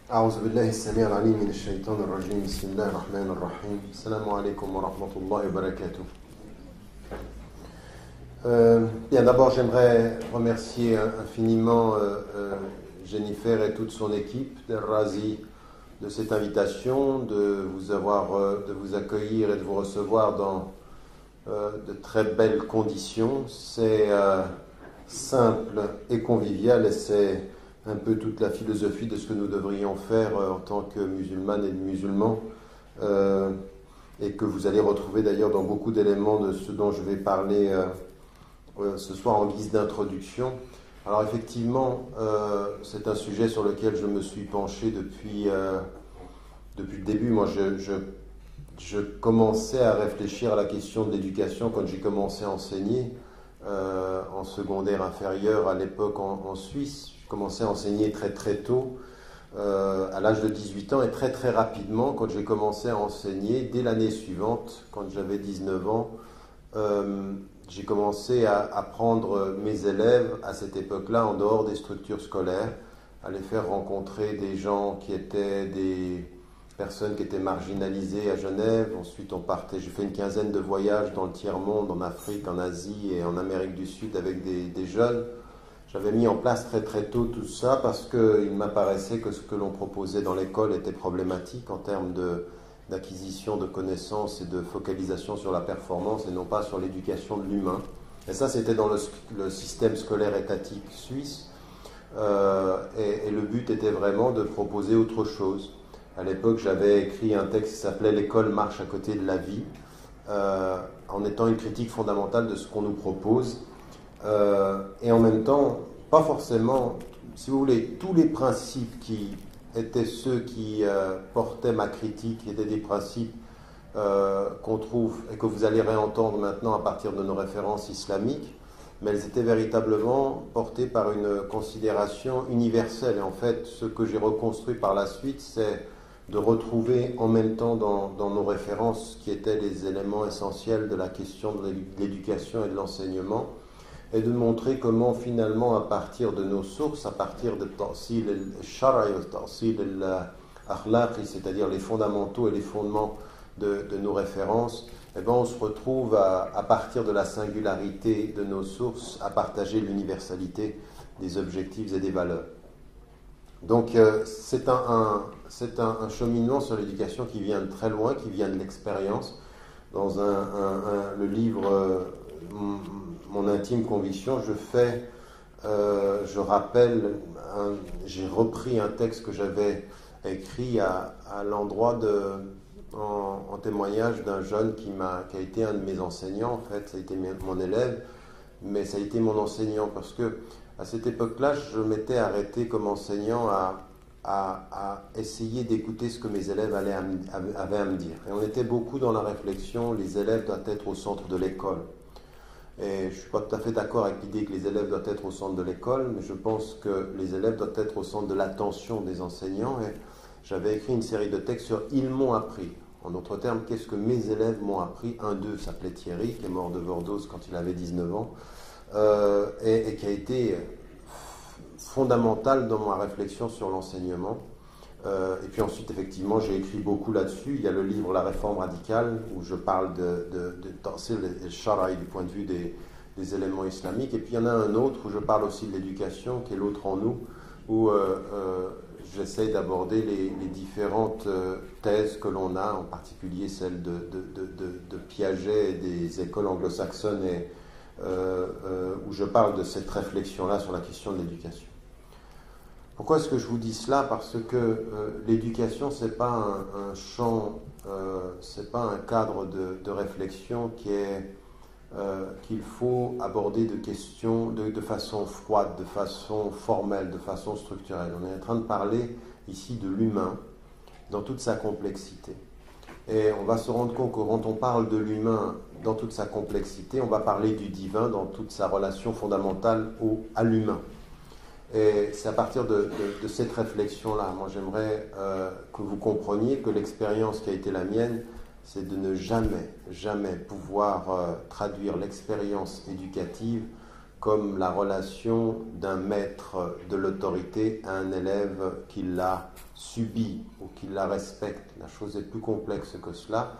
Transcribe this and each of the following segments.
أعوذ بالله السميع العليم من الشيطان الرجيم بسم الله الرحمن الرحيم السلام عليكم ورحمة الله وبركاته. Bien, d'abord j'aimerais remercier infiniment Jennifer et toute son équipe d'El-Razi de cette invitation, de vous accueillir et de vous recevoir dans de très belles conditions. C'est simple et convivial et c'est un peu toute la philosophie de ce que nous devrions faire en tant que musulmanes et musulmans et que vous allez retrouver d'ailleurs dans beaucoup d'éléments de ce dont je vais parler ce soir en guise d'introduction. Alors effectivement, c'est un sujet sur lequel je me suis penché depuis le début. Moi, je commençais à réfléchir à la question de l'éducation quand j'ai commencé à enseigner en secondaire inférieur à l'époque en Suisse. Je commençais à enseigner très très tôt, à l'âge de 18 ans, et très très rapidement, quand j'ai commencé à enseigner, dès l'année suivante, quand j'avais 19 ans, j'ai commencé à prendre mes élèves à cette époque-là en dehors des structures scolaires, à les faire rencontrer des gens qui étaient des personnes qui étaient marginalisées à Genève. Ensuite, on partait. J'ai fait une quinzaine de voyages dans le tiers-monde, en Afrique, en Asie et en Amérique du Sud avec des jeunes. J'avais mis en place très très tôt tout ça parce qu'il m'apparaissait que ce que l'on proposait dans l'école était problématique en termes d'acquisition de connaissances et de focalisation sur la performance et non pas sur l'éducation de l'humain. Et ça, c'était dans le système scolaire étatique suisse. Et le but était vraiment de proposer autre chose. À l'époque, j'avais écrit un texte qui s'appelait « L'école marche à côté de la vie », en étant une critique fondamentale de ce qu'on nous propose. Et en même temps, pas forcément, si vous voulez, tous les principes qui étaient ceux qui portaient ma critique étaient des principes qu'on trouve et que vous allez réentendre maintenant à partir de nos références islamiques, mais elles étaient véritablement portées par une considération universelle. Et en fait, ce que j'ai reconstruit par la suite, c'est de retrouver en même temps dans nos références qui étaient les éléments essentiels de la question de l'éducation et de l'enseignement, et de montrer comment finalement à partir de nos sources, à partir de Ta'sil al-Shara'i et Ta'sil al-Akhlaqi, c'est-à-dire les fondamentaux et les fondements de nos références, eh bien on se retrouve à partir de la singularité de nos sources à partager l'universalité des objectifs et des valeurs. Donc c'est un cheminement sur l'éducation qui vient de très loin, qui vient de l'expérience. Dans le livre Mon intime conviction, je rappelle, j'ai repris un texte que j'avais écrit à l'endroit en témoignage d'un jeune qui a été un de mes enseignants. En fait, ça a été mon élève, mais ça a été mon enseignant parce que à cette époque-là, je m'étais arrêté comme enseignant à essayer d'écouter ce que mes élèves avaient à me dire. Et on était beaucoup dans la réflexion, les élèves doivent être au centre de l'école. Et je ne suis pas tout à fait d'accord avec l'idée que les élèves doivent être au centre de l'école, mais je pense que les élèves doivent être au centre de l'attention des enseignants. Et j'avais écrit une série de textes sur « Ils m'ont appris ». En d'autres termes, qu'est-ce que mes élèves m'ont appris? Un d'eux s'appelait Thierry, qui est mort d'overdose quand il avait 19 ans, et qui a été fondamental dans ma réflexion sur l'enseignement. Et puis ensuite, effectivement, j'ai écrit beaucoup là-dessus. Il y a le livre La réforme radicale, où je parle de Ta'sil al-Shara'i du point de vue des éléments islamiques. Et puis il y en a un autre où je parle aussi de l'éducation, qui est l'autre en nous, où j'essaye d'aborder les différentes thèses que l'on a, en particulier celle de Piaget et des écoles anglo-saxonnes, et où je parle de cette réflexion-là sur la question de l'éducation. Pourquoi est-ce que je vous dis cela? Parce que l'éducation, c'est pas un champ, c'est pas un cadre de réflexion qu'il faut aborder de façon froide, de façon formelle, de façon structurelle. On est en train de parler ici de l'humain dans toute sa complexité. Et on va se rendre compte que quand on parle de l'humain dans toute sa complexité, on va parler du divin dans toute sa relation fondamentale à l'humain. Et c'est à partir de cette réflexion-là, moi j'aimerais que vous compreniez que l'expérience qui a été la mienne, c'est de ne jamais pouvoir traduire l'expérience éducative comme la relation d'un maître de l'autorité à un élève qui l'a subi ou qui la respecte. La chose est plus complexe que cela.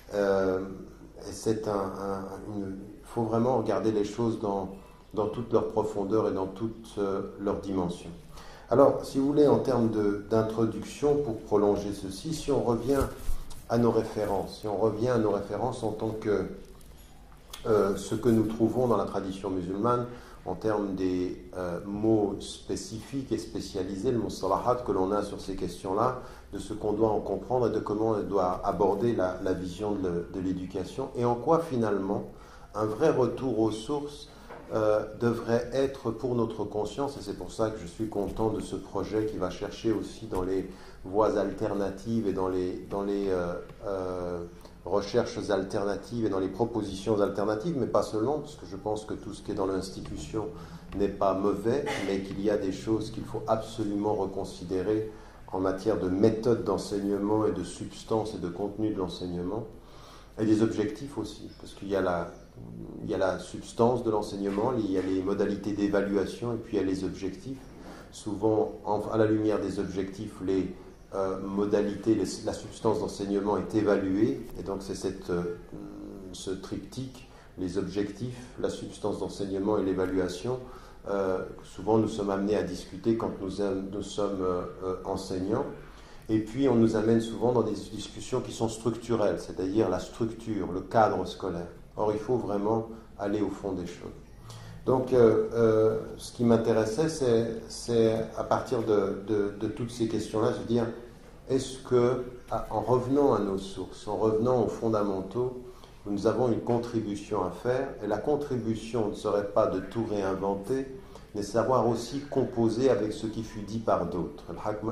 Il faut vraiment regarder les choses dans toute leur profondeur et dans toute leur dimension. Alors, si vous voulez, en termes d'introduction, pour prolonger ceci, si on revient à nos références, en tant que ce que nous trouvons dans la tradition musulmane, en termes des mots spécifiques et spécialisés, le mustalahat que l'on a sur ces questions-là, de ce qu'on doit en comprendre et de comment on doit aborder la vision de l'éducation, et en quoi finalement un vrai retour aux sources devrait être pour notre conscience, et c'est pour ça que je suis content de ce projet qui va chercher aussi dans les voies alternatives et dans les recherches alternatives et dans les propositions alternatives, mais pas seulement, parce que je pense que tout ce qui est dans l'institution n'est pas mauvais, mais qu'il y a des choses qu'il faut absolument reconsidérer en matière de méthode d'enseignement et de substance et de contenu de l'enseignement, et des objectifs aussi, parce qu'il y a la substance de l'enseignement, il y a les modalités d'évaluation et puis il y a les objectifs. Souvent, à la lumière des objectifs, les modalités, la substance d'enseignement est évaluée, et donc c'est ce triptyque, les objectifs, la substance d'enseignement et l'évaluation. Souvent nous sommes amenés à discuter quand nous sommes enseignants, et puis on nous amène souvent dans des discussions qui sont structurelles, c'est-à-dire la structure, le cadre scolaire. Or, il faut vraiment aller au fond des choses. Donc, ce qui m'intéressait, c'est à partir de toutes ces questions-là, se dire, est-ce que, en revenant à nos sources, en revenant aux fondamentaux, nous avons une contribution à faire, et la contribution ne serait pas de tout réinventer, mais savoir aussi composer avec ce qui fut dit par d'autres.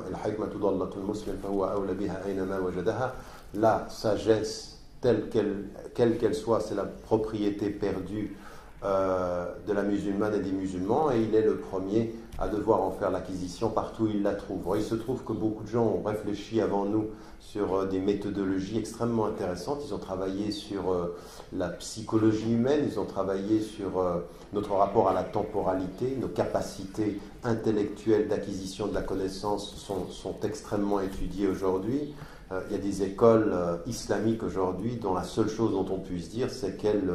La sagesse, quelle qu'elle soit, c'est la propriété perdue de la musulmane et des musulmans, et il est le premier à devoir en faire l'acquisition partout où il la trouve. Alors, il se trouve que beaucoup de gens ont réfléchi avant nous sur des méthodologies extrêmement intéressantes. Ils ont travaillé sur la psychologie humaine, ils ont travaillé sur notre rapport à la temporalité, nos capacités intellectuelles d'acquisition de la connaissance sont extrêmement étudiées aujourd'hui. Il y a des écoles islamiques aujourd'hui dont la seule chose dont on puisse dire, c'est qu'elles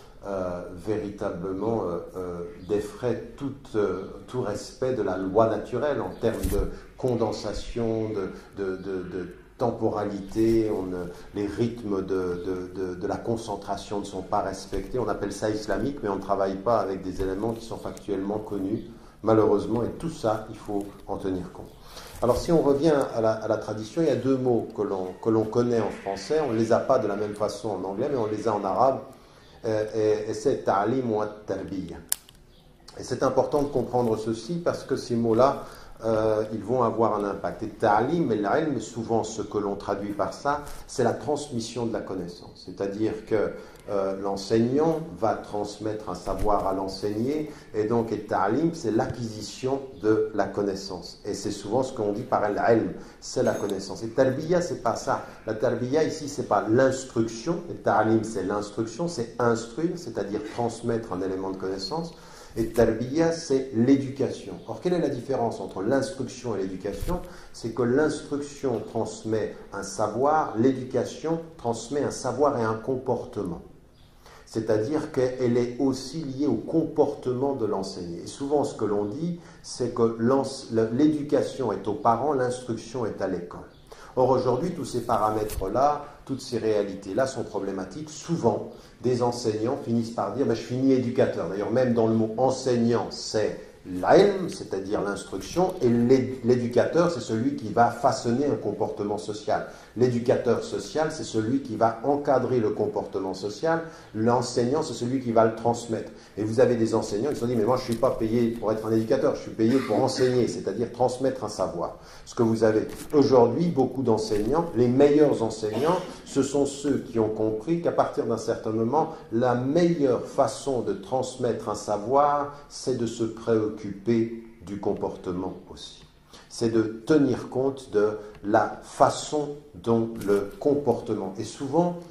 véritablement défraient tout respect de la loi naturelle en termes de condensation, de temporalité. Les rythmes de la concentration ne sont pas respectés. On appelle ça islamique, mais on ne travaille pas avec des éléments qui sont factuellement connus, malheureusement, et tout ça, il faut en tenir compte. Alors, si on revient à la tradition, il y a deux mots que l'on connaît en français. On ne les a pas de la même façon en anglais, mais on les a en arabe. Et c'est ta'lim wa tarbiya. Et c'est important de comprendre ceci parce que ces mots-là, ils vont avoir un impact. Et ta'lim et l'ilm, souvent ce que l'on traduit par ça, c'est la transmission de la connaissance. C'est-à-dire que l'enseignant va transmettre un savoir à l'enseigné, et donc ta'lim, c'est l'acquisition de la connaissance. Et c'est souvent ce qu'on dit par l'ilm, c'est la connaissance. Et tarbiya, c'est pas ça. La tarbiya ici, c'est pas l'instruction. Et ta'lim, c'est l'instruction, c'est instruire, c'est-à-dire transmettre un élément de connaissance. Et tarbiya, c'est l'éducation. Or, quelle est la différence entre l'instruction et l'éducation? C'est que l'instruction transmet un savoir, l'éducation transmet un savoir et un comportement. C'est-à-dire qu'elle est aussi liée au comportement de l'enseigné. Et souvent, ce que l'on dit, c'est que l'éducation est aux parents, l'instruction est à l'école. Or, aujourd'hui, tous ces paramètres-là, toutes ces réalités-là sont problématiques. Souvent, des enseignants finissent par dire « je suis ni éducateur ». D'ailleurs, même dans le mot « enseignant », c'est l'ilm, c'est-à-dire l'instruction, et l'éducateur, c'est celui qui va façonner un comportement social. L'éducateur social, c'est celui qui va encadrer le comportement social. L'enseignant, c'est celui qui va le transmettre. Et vous avez des enseignants qui se sont dit « mais moi, je ne suis pas payé pour être un éducateur, je suis payé pour enseigner », c'est-à-dire transmettre un savoir. Ce que vous avez aujourd'hui, beaucoup d'enseignants, les meilleurs enseignants, ce sont ceux qui ont compris qu'à partir d'un certain moment, la meilleure façon de transmettre un savoir, c'est de se préoccuper du comportement aussi. C'est de tenir compte de la façon dont le comportement. Et souvent,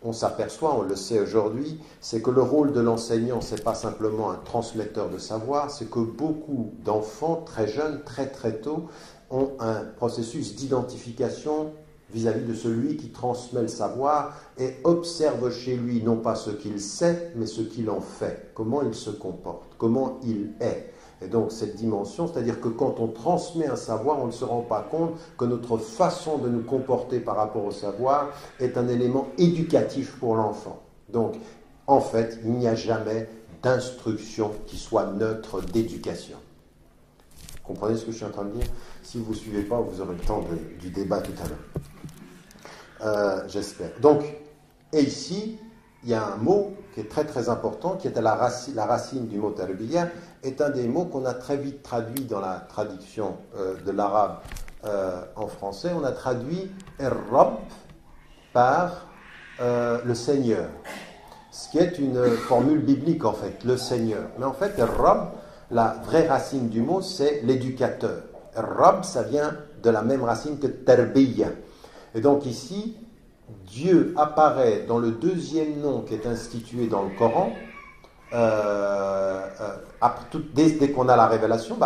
on s'aperçoit, on le sait aujourd'hui, c'est que le rôle de l'enseignant, ce n'est pas simplement un transmetteur de savoir, c'est que beaucoup d'enfants très jeunes, très très tôt, ont un processus d'identification vis-à-vis de celui qui transmet le savoir et observe chez lui non pas ce qu'il sait, mais ce qu'il en fait, comment il se comporte, comment il est. Et donc cette dimension, c'est-à-dire que quand on transmet un savoir, on ne se rend pas compte que notre façon de nous comporter par rapport au savoir est un élément éducatif pour l'enfant. Donc en fait, il n'y a jamais d'instruction qui soit neutre d'éducation. Vous comprenez ce que je suis en train de dire? Si vous ne suivez pas, vous aurez le temps du débat tout à l'heure. J'espère. Donc, et ici, il y a un mot qui est très très important, qui est la racine du mot tarbiya, est un des mots qu'on a très vite traduit dans la traduction de l'arabe en français. On a traduit Rabb par le Seigneur, ce qui est une formule biblique en fait, le Seigneur. Mais en fait, Rabb, la vraie racine du mot, c'est l'éducateur. Rabb, ça vient de la même racine que tarbiya. Et donc ici, Dieu apparaît dans le deuxième nom qui est institué dans le Coran, dès qu'on a la révélation,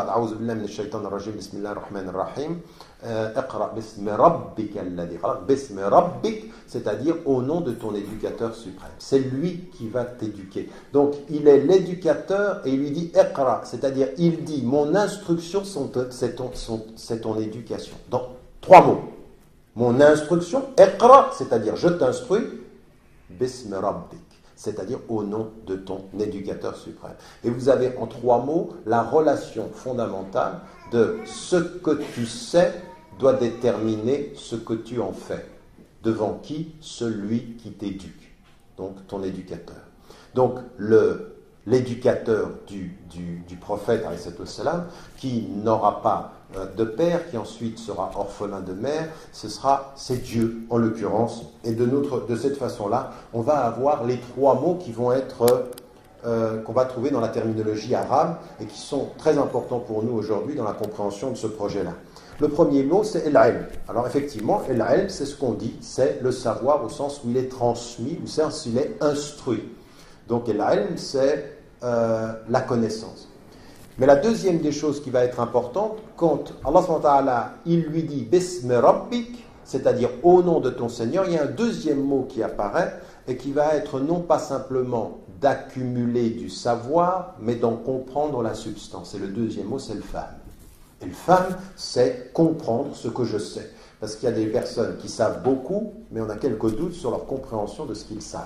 c'est-à-dire au nom de ton éducateur suprême. C'est lui qui va t'éduquer. Donc il est l'éducateur et il lui dit Iqra, c'est-à-dire il dit mon instruction c'est ton éducation. Donc 3 mots. Mon instruction, Iqra, c'est-à-dire je t'instruis, Bismi Rabbik, c'est-à-dire au nom de ton éducateur suprême. Et vous avez en 3 mots la relation fondamentale de ce que tu sais doit déterminer ce que tu en fais. Devant qui? Celui qui t'éduque, donc ton éducateur. Donc l'éducateur du prophète, qui n'aura pas de père, qui ensuite sera orphelin de mère, c'est Dieu en l'occurrence. Et de cette façon-là, on va avoir les 3 mots qui vont être qu'on va trouver dans la terminologie arabe et qui sont très importants pour nous aujourd'hui dans la compréhension de ce projet-là. Le premier mot, c'est el-ilm. Alors effectivement, el-ilm, c'est ce qu'on dit, c'est le savoir au sens où il est transmis, au sens où il est instruit. Donc el-ilm, c'est la connaissance. Mais la deuxième des choses qui va être importante, quand Allah subhanahu wa ta'ala, il lui dit Bismi Rabbik, c'est-à-dire au nom de ton Seigneur, il y a un deuxième mot qui apparaît et qui va être non pas simplement d'accumuler du savoir, mais d'en comprendre la substance. Et le deuxième mot, c'est le fahm. Et le fahm, c'est comprendre ce que je sais. Parce qu'il y a des personnes qui savent beaucoup, mais on a quelques doutes sur leur compréhension de ce qu'ils savent.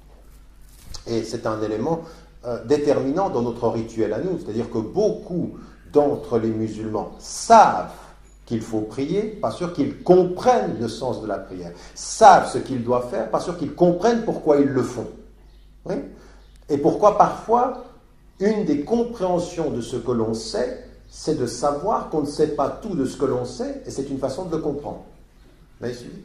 Et c'est un élément déterminant dans notre rituel à nous. C'est-à-dire que beaucoup d'entre les musulmans savent qu'il faut prier, pas sûr qu'ils comprennent le sens de la prière. Savent ce qu'ils doivent faire, pas sûr qu'ils comprennent pourquoi ils le font. Oui? Et pourquoi parfois, une des compréhensions de ce que l'on sait, c'est de savoir qu'on ne sait pas tout de ce que l'on sait, et c'est une façon de le comprendre. Vous m'avez suivi?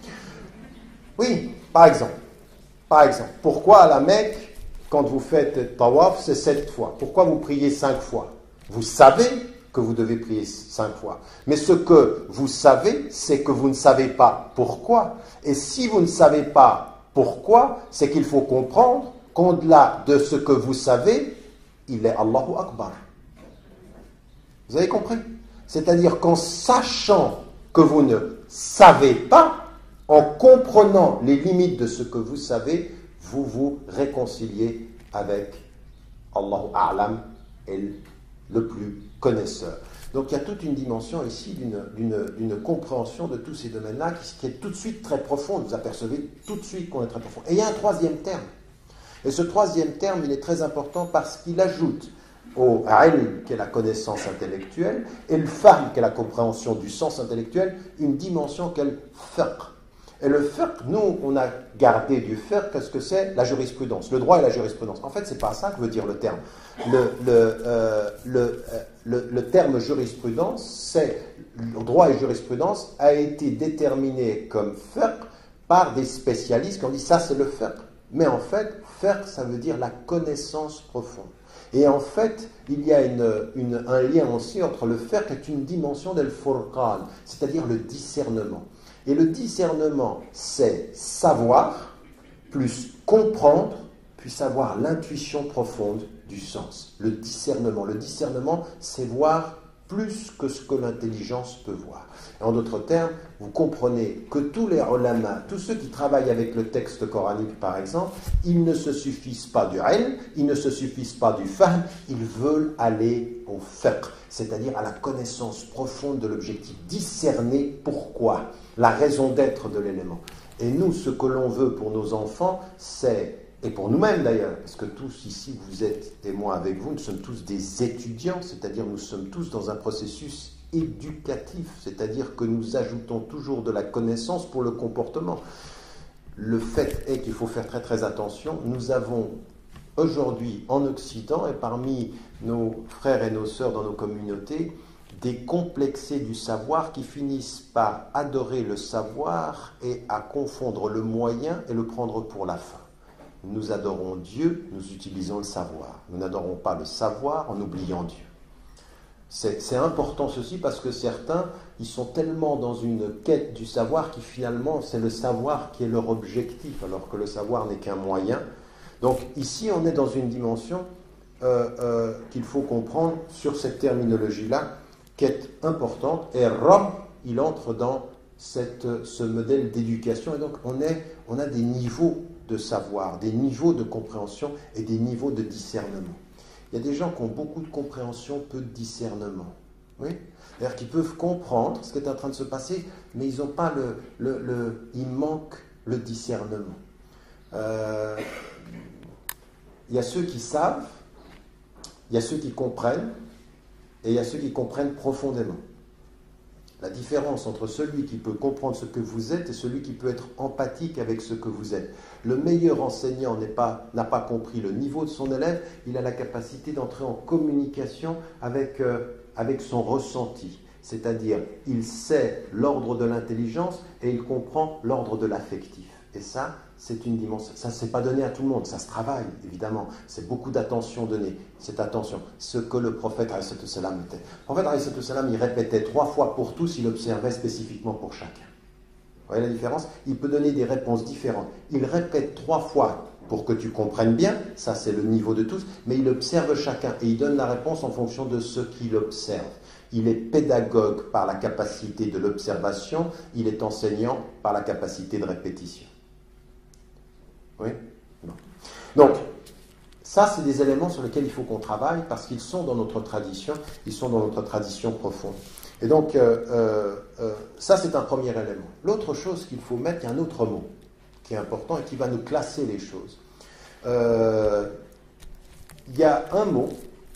Oui, par exemple, pourquoi à la Mecque, quand vous faites tawaf, c'est 7 fois? Pourquoi vous priez 5 fois? Vous savez que vous devez prier 5 fois. Mais ce que vous savez, c'est que vous ne savez pas pourquoi. Et si vous ne savez pas pourquoi, c'est qu'il faut comprendre qu'au-delà de ce que vous savez, il est Allahu Akbar. Vous avez compris? C'est-à-dire qu'en sachant que vous ne savez pas, en comprenant les limites de ce que vous savez, vous vous réconciliez avec Allahu A'lam et le plus connaisseur. Donc il y a toute une dimension ici d'une compréhension de tous ces domaines-là qui est tout de suite très profonde. Vous apercevez tout de suite qu'on est très profond. Et il y a un troisième terme. Et ce troisième terme, il est très important parce qu'il ajoute au ilm, qui est la connaissance intellectuelle, et le fahm, qui est la compréhension du sens intellectuel, une dimension qu'est le fiqh. Et le fiqh, nous, on a gardé du fiqh, qu'est-ce que c'est? La jurisprudence, le droit et la jurisprudence. En fait, c'est pas ça que veut dire le terme. Le terme jurisprudence, c'est le droit et jurisprudence a été déterminé comme fiqh par des spécialistes qui ont dit ça c'est le fiqh. Mais en fait, fiqh, ça veut dire la connaissance profonde. Et en fait, il y a un lien aussi entre le fiqh et une dimension del furqan, c'est-à-dire le discernement. Et le discernement, c'est savoir plus comprendre, puisse avoir l'intuition profonde du sens, le discernement. Le discernement, c'est voir plus que ce que l'intelligence peut voir. Et en d'autres termes, vous comprenez que tous les ulama, tous ceux qui travaillent avec le texte coranique par exemple, ils ne se suffisent pas du ilm, ils ne se suffisent pas du fahm, ils veulent aller au fiqh, c'est-à-dire à la connaissance profonde de l'objectif, discerner pourquoi, la raison d'être de l'élément. Et nous, ce que l'on veut pour nos enfants, c'est, et pour nous-mêmes d'ailleurs, parce que tous ici, vous êtes, et moi avec vous, nous sommes tous des étudiants, c'est-à-dire nous sommes tous dans un processus éducatif, c'est-à-dire que nous ajoutons toujours de la connaissance pour le comportement. Le fait est qu'il faut faire très très attention. Nous avons aujourd'hui en Occident et parmi nos frères et nos sœurs dans nos communautés des complexés du savoir qui finissent par adorer le savoir et à confondre le moyen et le prendre pour la fin. Nous adorons Dieu, nous utilisons le savoir. Nous n'adorons pas le savoir en oubliant Dieu. C'est important ceci parce que certains, ils sont tellement dans une quête du savoir qui finalement c'est le savoir qui est leur objectif alors que le savoir n'est qu'un moyen. Donc ici on est dans une dimension qu'il faut comprendre sur cette terminologie-là qui est importante et Rab, il entre dans ce modèle d'éducation et donc on a des niveaux de savoir, des niveaux de compréhension et des niveaux de discernement. Il y a des gens qui ont beaucoup de compréhension, peu de discernement. Oui? C'est-à-dire qu'ils peuvent comprendre ce qui est en train de se passer, mais ils n'ont pas il manque le discernement. Il y a ceux qui savent, il y a ceux qui comprennent, et il y a ceux qui comprennent profondément. La différence entre celui qui peut comprendre ce que vous êtes et celui qui peut être empathique avec ce que vous êtes. Le meilleur enseignant n'a pas compris le niveau de son élève, il a la capacité d'entrer en communication avec son ressenti. C'est-à-dire, il sait l'ordre de l'intelligence et il comprend l'ordre de l'affectif. Et ça, c'est une dimension. Ça, c'est pas donné à tout le monde, ça se travaille, évidemment. C'est beaucoup d'attention donnée. Cette attention, ce que le prophète alayhi salam était. Le prophète alayhi salam, il répétait 3 fois pour tous, il observait spécifiquement pour chacun. Vous voyez la différence? Il peut donner des réponses différentes. Il répète 3 fois pour que tu comprennes bien, ça c'est le niveau de tous, mais il observe chacun et il donne la réponse en fonction de ce qu'il observe. Il est pédagogue par la capacité de l'observation, il est enseignant par la capacité de répétition. Oui? Non. Donc, ça, c'est des éléments sur lesquels il faut qu'on travaille parce qu'ils sont dans notre tradition, ils sont dans notre tradition profonde. Et donc, ça, c'est un premier élément. L'autre chose qu'il faut mettre, il y a un autre mot qui est important et qui va nous classer les choses. Il y a un mot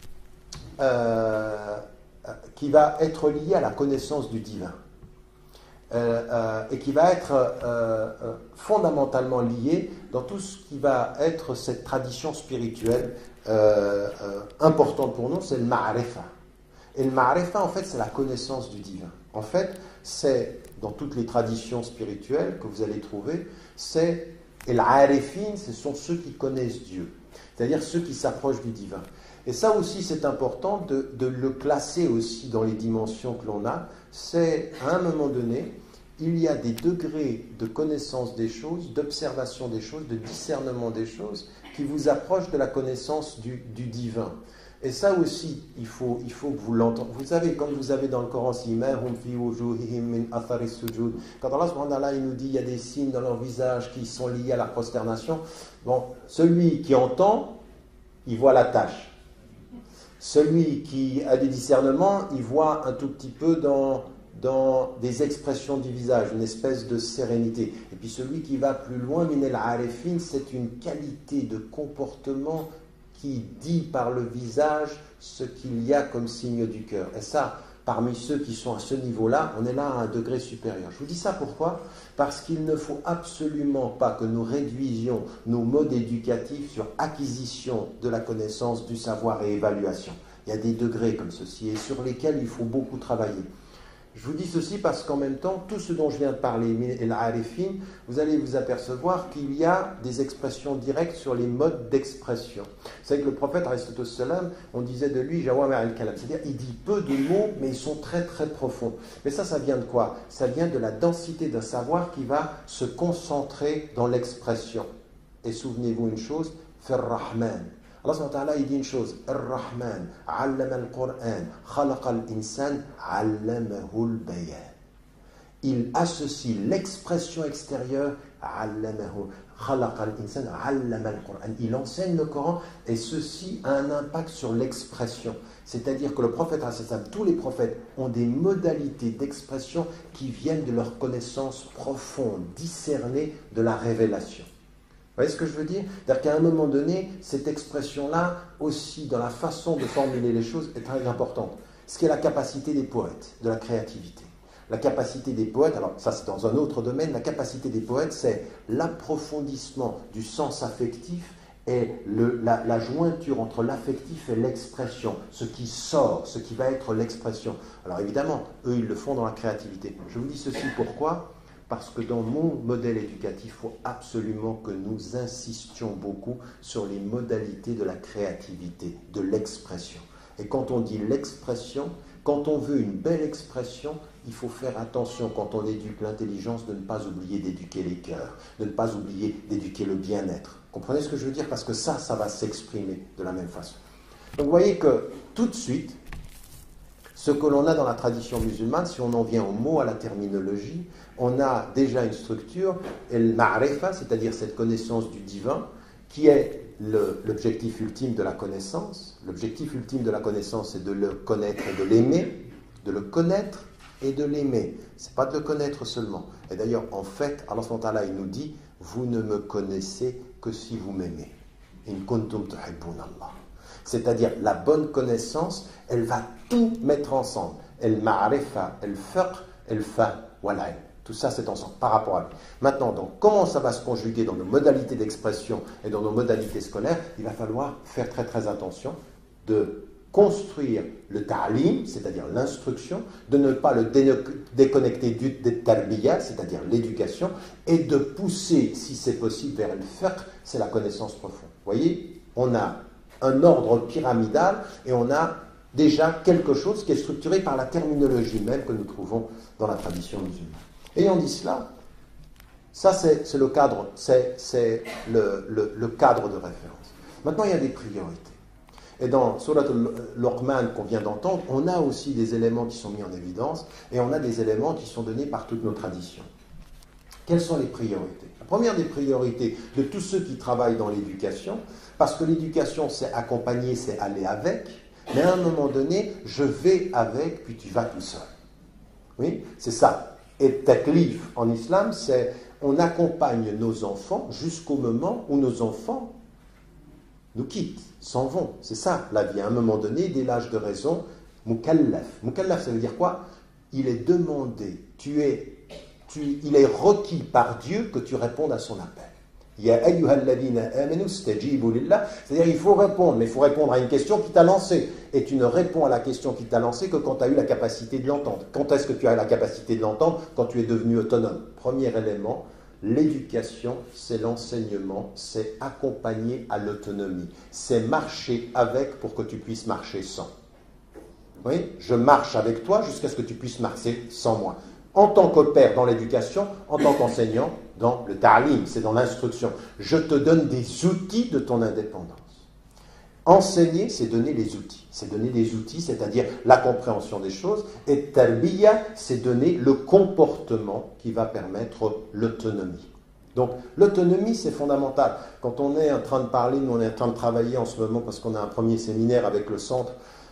qui va être lié à la connaissance du divin. Et qui va être fondamentalement lié dans tout ce qui va être cette tradition spirituelle importante pour nous, c'est le ma'arifa. Et le ma'arifa, en fait, c'est la connaissance du divin. En fait, c'est, dans toutes les traditions spirituelles que vous allez trouver, c'est, et l'arifin, ce sont ceux qui connaissent Dieu, c'est-à-dire ceux qui s'approchent du divin. Et ça aussi, c'est important de le classer aussi dans les dimensions que l'on a. C'est, à un moment donné, il y a des degrés de connaissance des choses, d'observation des choses, de discernement des choses, qui vous approchent de la connaissance du divin. Et ça aussi, il faut que vous l'entendiez. Vous savez, comme vous avez dans le Coran, quand Allah subhanahu wa ta'ala, il nous dit il y a des signes dans leur visage qui sont liés à la prosternation, bon, celui qui entend, il voit la tâche. Celui qui a du discernement, il voit un tout petit peu dans des expressions du visage, une espèce de sérénité. Et puis celui qui va plus loin, minel arifin, c'est une qualité de comportement qui dit par le visage ce qu'il y a comme signe du cœur. Et ça, parmi ceux qui sont à ce niveau-là, on est là à un degré supérieur. Je vous dis ça pourquoi? Parce qu'il ne faut absolument pas que nous réduisions nos modes éducatifs sur acquisition de la connaissance, du savoir et évaluation. Il y a des degrés comme ceci et sur lesquels il faut beaucoup travailler. Je vous dis ceci parce qu'en même temps, tout ce dont je viens de parler, et l'arifin, vous allez vous apercevoir qu'il y a des expressions directes sur les modes d'expression. Vous savez que le prophète, on disait de lui, Jawami al-Kalam, c'est-à-dire il dit peu de mots, mais ils sont très très profonds. Mais ça vient de quoi? Ça vient de la densité d'un savoir qui va se concentrer dans l'expression. et souvenez-vous une chose, Fir-Rahman. Allah subhanahu wa ta'ala, il dit une chose, Ar-Rahman, allama al-Qur'an, khalaqa al-insan, allamahu al-bayan. Il associe l'expression extérieure, allamahu, khalaqa al-insan, allama al-Qur'an. Il enseigne le Coran et ceci a un impact sur l'expression. C'est-à-dire que le prophète, tous les prophètes ont des modalités d'expression qui viennent de leur connaissance profonde, discernée de la révélation. Vous voyez ce que je veux dire? C'est-à-dire qu'à un moment donné, cette expression-là, aussi dans la façon de formuler les choses, est très importante. Ce qui est la capacité des poètes, de la créativité. La capacité des poètes, alors ça c'est dans un autre domaine, la capacité des poètes, c'est l'approfondissement du sens affectif et la jointure entre l'affectif et l'expression, ce qui sort, ce qui va être l'expression. Alors évidemment, eux, ils le font dans la créativité. Je vous dis ceci pourquoi? Parce que dans mon modèle éducatif, il faut absolument que nous insistions beaucoup sur les modalités de la créativité, de l'expression. Et quand on dit l'expression, quand on veut une belle expression, il faut faire attention quand on éduque l'intelligence de ne pas oublier d'éduquer les cœurs, de ne pas oublier d'éduquer le bien-être. Comprenez ce que je veux dire? Parce que ça va s'exprimer de la même façon. Donc vous voyez que tout de suite, ce que l'on a dans la tradition musulmane, si on en vient au mot, à la terminologie, on a déjà une structure, el-ma'rifa, c'est-à-dire cette connaissance du divin, qui est l'objectif ultime de la connaissance. L'objectif ultime de la connaissance, c'est de le connaître et de l'aimer, de le connaître et de l'aimer. Ce n'est pas de le connaître seulement. Et d'ailleurs, en fait, Allah subhanahu wa ta'ala, il nous dit, vous ne me connaissez que si vous m'aimez. In kuntum tuhibbun Allah. C'est-à-dire, la bonne connaissance, elle va tout mettre ensemble. El-ma'rifa, el-fiqh, el-fahm, wal-ilm. Tout ça, c'est ensemble, par rapport à lui. Maintenant, donc, comment ça va se conjuguer dans nos modalités d'expression et dans nos modalités scolaires? Il va falloir faire très très attention de construire le ta'lim, c'est-à-dire l'instruction, de ne pas le déconnecter du tarbiya, c'est-à-dire l'éducation, et de pousser, si c'est possible, vers le fiqh, c'est la connaissance profonde. Vous voyez, on a un ordre pyramidal et on a déjà quelque chose qui est structuré par la terminologie même que nous trouvons dans la tradition musulmane. Ayant dit cela, ça c'est le cadre, c'est le cadre de référence. Maintenant, il y a des priorités. Et dans Surat al-Luqman qu'on vient d'entendre, on a aussi des éléments qui sont mis en évidence et on a des éléments qui sont donnés par toutes nos traditions. Quelles sont les priorités? La première des priorités de tous ceux qui travaillent dans l'éducation, parce que l'éducation c'est accompagner, c'est aller avec, mais à un moment donné, je vais avec, puis tu vas tout seul. Oui, c'est ça. Et taklif en islam, c'est on accompagne nos enfants jusqu'au moment où nos enfants nous quittent, s'en vont. C'est ça la vie. À un moment donné, dès l'âge de raison, mukallaf. Mukallaf, ça veut dire quoi? Il est demandé, il est requis par Dieu que tu répondes à son appel. Ya ayyuhalladhina amanu stajibu lillah. C'est-à-dire il faut répondre, mais il faut répondre à une question qui t'a lancé. Et tu ne réponds à la question qui t'a lancé que quand tu as eu la capacité de l'entendre. Quand est-ce que tu as la capacité de l'entendre? Quand tu es devenu autonome. Premier élément, l'éducation, c'est l'enseignement, c'est accompagner à l'autonomie. C'est marcher avec pour que tu puisses marcher sans. Oui, je marche avec toi jusqu'à ce que tu puisses marcher sans moi. En tant que père dans l'éducation, en tant qu'enseignant dans le ta'lim, c'est dans l'instruction. Je te donne des outils de ton indépendance. Enseigner, c'est donner les outils. C'est donner des outils, c'est-à-dire la compréhension des choses. Et tarbiya, c'est donner le comportement qui va permettre l'autonomie. Donc, l'autonomie, c'est fondamental. Quand on est en train de parler, nous on est en train de travailler en ce moment, parce qu'on a un premier séminaire avec le centre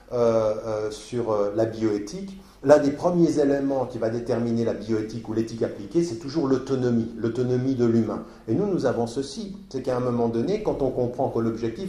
sur la bioéthique. L'un des premiers éléments qui va déterminer la bioéthique ou l'éthique appliquée, c'est toujours l'autonomie de l'humain. Et nous avons ceci, c'est qu'à un moment donné, quand on comprend que l'objectif,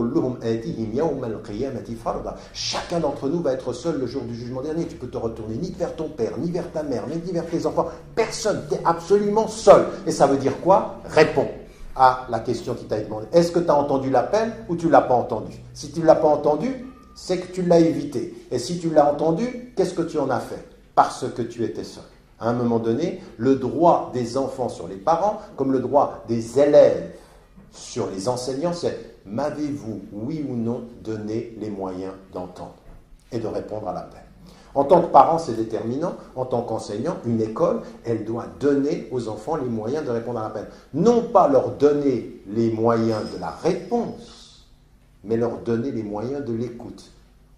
chacun d'entre nous va être seul le jour du jugement dernier. Tu peux te retourner ni vers ton père, ni vers ta mère, ni vers tes enfants. Personne, tu es absolument seul. Et ça veut dire quoi? Réponds à la question qui t'a été demandée. Est-ce que tu as entendu l'appel ou tu ne l'as pas entendu? Si tu ne l'as pas entendu, c'est que tu l'as évité. Et si tu l'as entendu, qu'est-ce que tu en as fait? Parce que tu étais seul. À un moment donné, le droit des enfants sur les parents, comme le droit des élèves sur les enseignants, c'est m'avez-vous, oui ou non, donné les moyens d'entendre et de répondre à l'appel? En tant que parent, c'est déterminant. En tant qu'enseignant, une école, elle doit donner aux enfants les moyens de répondre à l'appel. Non pas leur donner les moyens de la réponse, mais leur donner les moyens de l'écoute.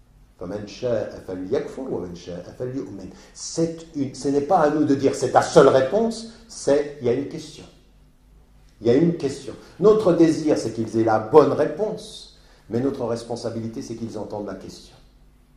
Ce n'est pas à nous de dire c'est ta seule réponse, il y a une question. Il y a une question. Notre désir, c'est qu'ils aient la bonne réponse, mais notre responsabilité, c'est qu'ils entendent la question. Oui ?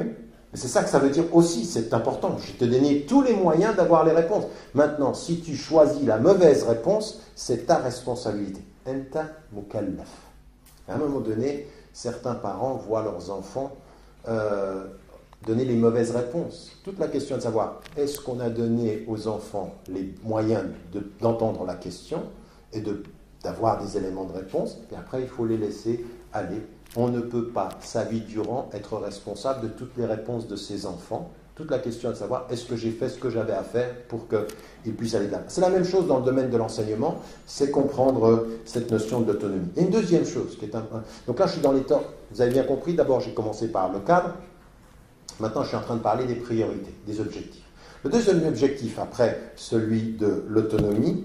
C'est ça que ça veut dire aussi, c'est important. Je t'ai donné tous les moyens d'avoir les réponses. Maintenant, si tu choisis la mauvaise réponse, c'est ta responsabilité. Enta mukallaf. À un moment donné, certains parents voient leurs enfants donner les mauvaises réponses. Toute la question est de savoir, est-ce qu'on a donné aux enfants les moyens d'entendre la question et d'avoir des éléments de réponse, et après il faut les laisser aller. On ne peut pas, sa vie durant, être responsable de toutes les réponses de ses enfants. Toute la question est de savoir, est-ce que j'ai fait ce que j'avais à faire pour qu'ils puissent aller de là. C'est la même chose dans le domaine de l'enseignement, c'est comprendre cette notion d'autonomie. Et une deuxième chose, qui est donc là je suis dans les temps, vous avez bien compris, d'abord j'ai commencé par le cadre, maintenant je suis en train de parler des priorités, des objectifs. Le deuxième objectif, après celui de l'autonomie,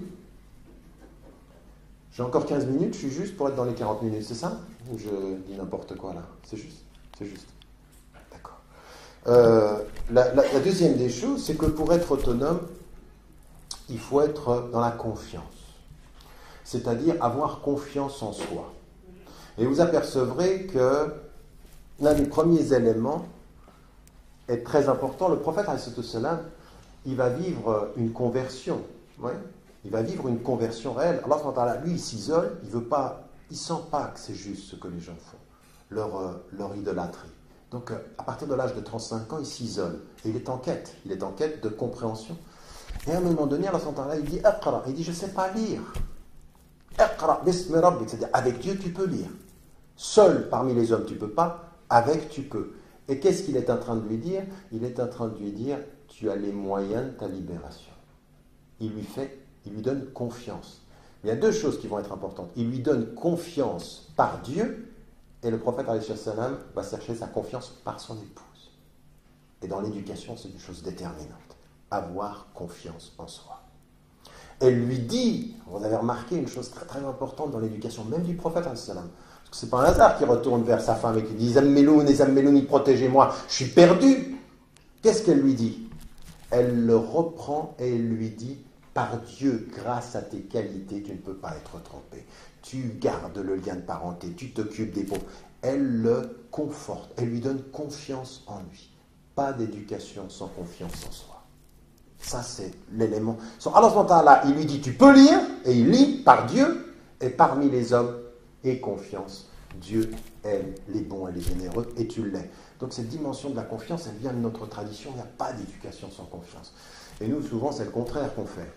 j'ai encore 15 minutes, je suis juste pour être dans les 40 minutes, c'est ça? Ou je dis n'importe quoi là? C'est juste? C'est juste. D'accord. La deuxième des choses, c'est que pour être autonome, il faut être dans la confiance. C'est-à-dire avoir confiance en soi. Et vous apercevrez que l'un des premiers éléments est très important. Le prophète, il va vivre une conversion. Ouais. Il va vivre une conversion réelle. Allah, lui, il s'isole, il ne sent pas que c'est juste ce que les gens font, leur idolâtrie. Donc, à partir de l'âge de 35 ans, il s'isole. Et il est en quête de compréhension. Et à un moment donné, Allah, il dit, Iqra. Il dit, je ne sais pas lire. Iqra, bismi rabbik. C'est-à-dire, avec Dieu, tu peux lire. Seul parmi les hommes, tu ne peux pas. Avec, tu peux. Et qu'est-ce qu'il est en train de lui dire? Il est en train de lui dire, tu as les moyens de ta libération. Il lui donne confiance. Il y a deux choses qui vont être importantes. Il lui donne confiance par Dieu, et le prophète ﷺ va chercher sa confiance par son épouse. Et dans l'éducation, c'est une chose déterminante. Avoir confiance en soi. Elle lui dit, vous avez remarqué une chose très très importante dans l'éducation, même du prophète ﷺ, parce que c'est pas un hasard qu'il retourne vers sa femme et qu'il dit Zammelouni, protégez-moi, je suis perdu. Qu'est-ce qu'elle lui dit? Elle le reprend et elle lui dit, par Dieu, grâce à tes qualités, tu ne peux pas être trompé. Tu gardes le lien de parenté, tu t'occupes des pauvres. Elle le conforte, elle lui donne confiance en lui. Pas d'éducation sans confiance en soi. Ça, c'est l'élément. Allah, il lui dit, tu peux lire, et il lit par Dieu, et parmi les hommes, aie confiance. Dieu aime les bons et les généreux, et tu l'es. Donc cette dimension de la confiance, elle vient de notre tradition, il n'y a pas d'éducation sans confiance. Et nous, souvent, c'est le contraire qu'on fait.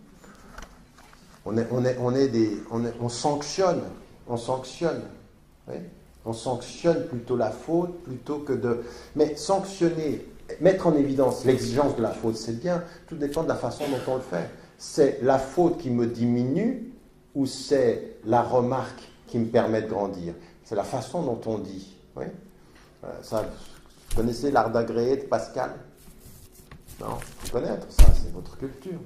On sanctionne. Oui, on sanctionne plutôt la faute plutôt que de... Mais sanctionner, mettre en évidence l'exigence de la faute, c'est bien. Tout dépend de la façon dont on le fait. C'est la faute qui me diminue ou c'est la remarque qui me permet de grandir? C'est la façon dont on dit. Oui. Ça, vous connaissez l'art d'agréer de Pascal? Non, il faut connaître, ça, c'est votre culture.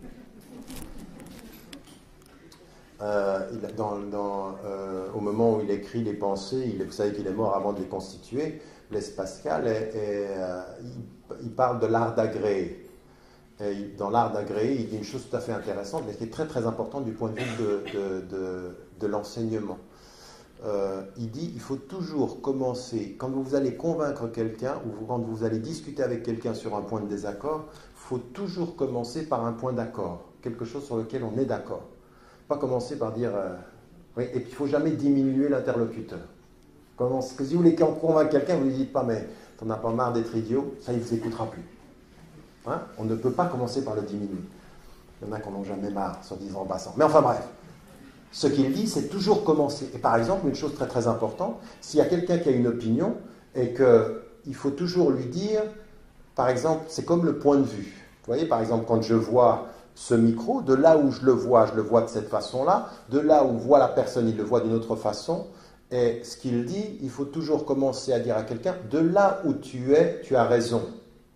Au moment où il écrit les pensées, vous savez qu'il est mort avant de les constituer, Blaise Pascal, il parle de l'art d'agréer. Et dans l'art d'agréer, il dit une chose tout à fait intéressante, mais qui est très très importante du point de vue de l'enseignement. Il dit, il faut toujours commencer, quand vous allez convaincre quelqu'un, ou quand vous allez discuter avec quelqu'un sur un point de désaccord, il faut toujours commencer par un point d'accord, quelque chose sur lequel on est d'accord. Pas commencer par dire... oui, et puis il ne faut jamais diminuer l'interlocuteur. Parce que si vous voulez convaincre quelqu'un, vous ne lui dites pas, mais t'en as pas marre d'être idiot, ça il ne vous écoutera plus. Hein? On ne peut pas commencer par le diminuer. Il y en a qui n'en ont jamais marre, soit disant en passant. Mais enfin bref. Ce qu'il dit, c'est toujours commencer. Et par exemple, une chose très très importante, s'il y a quelqu'un qui a une opinion et qu'il faut toujours lui dire, par exemple, c'est comme le point de vue. Vous voyez, par exemple, quand je vois ce micro, de là où je le vois de cette façon-là, de là où voit la personne, il le voit d'une autre façon. Et ce qu'il dit, il faut toujours commencer à dire à quelqu'un, de là où tu es, tu as raison.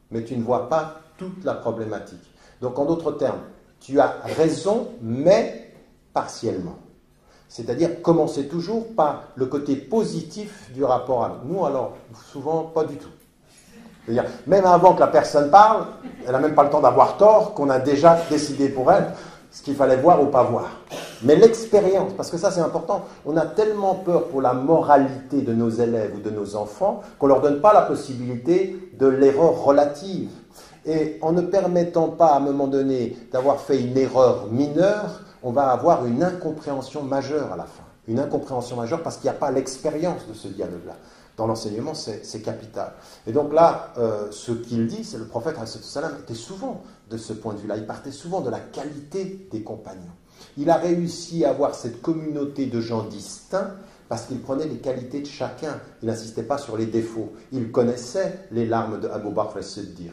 mais tu ne vois pas toute la problématique. Donc en d'autres termes, tu as raison, mais partiellement. C'est-à-dire commencer toujours par le côté positif du rapport à nous. Nous, alors, souvent, pas du tout. C'est-à-dire, même avant que la personne parle, elle n'a même pas le temps d'avoir tort, qu'on a déjà décidé pour elle ce qu'il fallait voir ou pas voir. Mais l'expérience, parce que ça c'est important, on a tellement peur pour la moralité de nos élèves ou de nos enfants qu'on ne leur donne pas la possibilité de l'erreur relative. Et en ne permettant pas à un moment donné d'avoir fait une erreur mineure, on va avoir une incompréhension majeure à la fin. Une incompréhension majeure parce qu'il n'y a pas l'expérience de ce dialogue-là. Dans l'enseignement, c'est capital. Et donc là, ce qu'il dit, c'est le prophète ﷺ était souvent de ce point de vue-là. Il partait souvent de la qualité des compagnons. Il a réussi à avoir cette communauté de gens distincts parce qu'il prenait les qualités de chacun. Il n'insistait pas sur les défauts. Il connaissait les larmes de Abu Bakr as-Siddiq.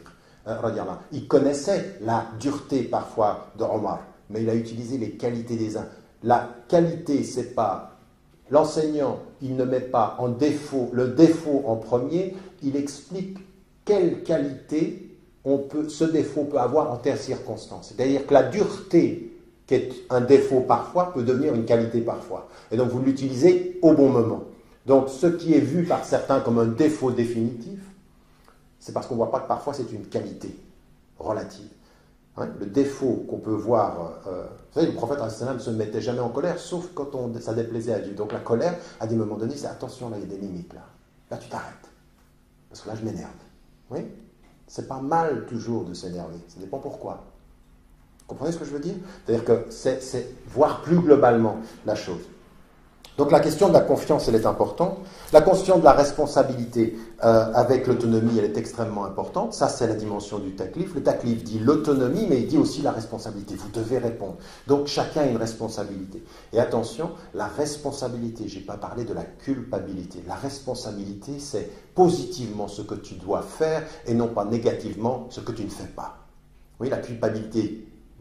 Il connaissait la dureté parfois de Omar, mais il a utilisé les qualités des uns. La qualité, c'est pas l'enseignant, il ne met pas en défaut le défaut en premier, il explique quelle qualité ce défaut peut avoir en telle circonstance. C'est-à-dire que la dureté, qui est un défaut parfois, peut devenir une qualité parfois. Et donc vous l'utilisez au bon moment. Donc ce qui est vu par certains comme un défaut définitif, c'est parce qu'on ne voit pas que parfois c'est une qualité relative. Hein, le défaut qu'on peut voir, vous savez, le prophète ne se mettait jamais en colère, sauf quand ça déplaisait à Dieu. Donc la colère, à des moments donnés, c'est attention, là il y a des limites, là tu t'arrêtes, parce que là je m'énerve. Oui, c'est pas mal toujours de s'énerver, ça dépend pourquoi. Vous comprenez ce que je veux dire? C'est-à-dire que c'est voir plus globalement la chose. Donc la question de la confiance, elle est importante. La question de la responsabilité avec l'autonomie, elle est extrêmement importante. Ça, c'est la dimension du taklif. Le taklif dit l'autonomie, mais il dit aussi la responsabilité. Vous devez répondre. Donc chacun a une responsabilité. Et attention, la responsabilité, je n'ai pas parlé de la culpabilité. La responsabilité, c'est positivement ce que tu dois faire et non pas négativement ce que tu ne fais pas. Oui, la culpabilité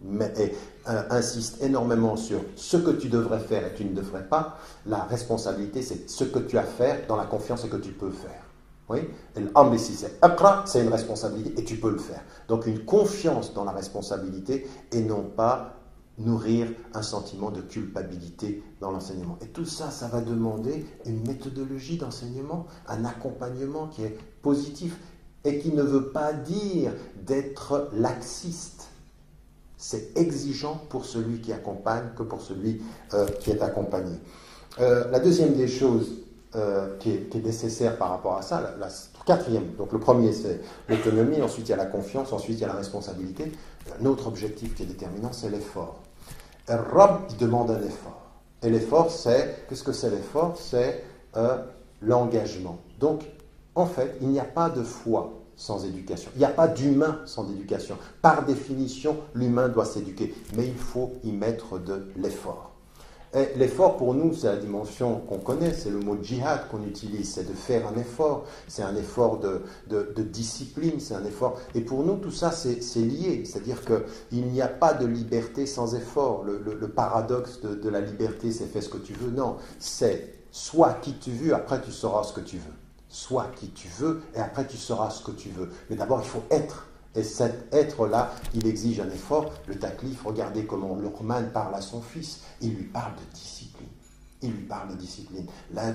insiste énormément sur ce que tu devrais faire et tu ne devrais pas. La responsabilité, c'est ce que tu as à faire dans la confiance et que tu peux faire. Oui, et l'amr ici, c'est une responsabilité et tu peux le faire. Donc une confiance dans la responsabilité et non pas nourrir un sentiment de culpabilité dans l'enseignement. Et tout ça, ça va demander une méthodologie d'enseignement, un accompagnement qui est positif et qui ne veut pas dire d'être laxiste. C'est exigeant pour celui qui accompagne que pour celui qui est accompagné. La deuxième des choses qui est nécessaire par rapport à ça, la quatrième, donc le premier c'est l'autonomie, ensuite il y a la confiance, ensuite il y a la responsabilité. Un autre objectif qui est déterminant, c'est l'effort. Rab demande un effort. Et l'effort, qu'est-ce que c'est l'effort? C'est l'engagement. Donc, en fait, il n'y a pas de foi sans éducation. Il n'y a pas d'humain sans éducation. Par définition, l'humain doit s'éduquer, mais il faut y mettre de l'effort. Et l'effort pour nous, c'est la dimension qu'on connaît, c'est le mot djihad qu'on utilise, c'est de faire un effort, c'est un effort de discipline, c'est un effort. Et pour nous, tout ça, c'est lié, c'est-à-dire qu'il n'y a pas de liberté sans effort. Le paradoxe de la liberté, c'est fais ce que tu veux. Non, c'est sois qui tu veux, après tu sauras ce que tu veux. Sois qui tu veux, et après tu sauras ce que tu veux. Mais d'abord, il faut être. Et cet être-là, il exige un effort. Le taklif, regardez comment Luqman parle à son fils. Il lui parle de discipline. Il lui parle de discipline. Là,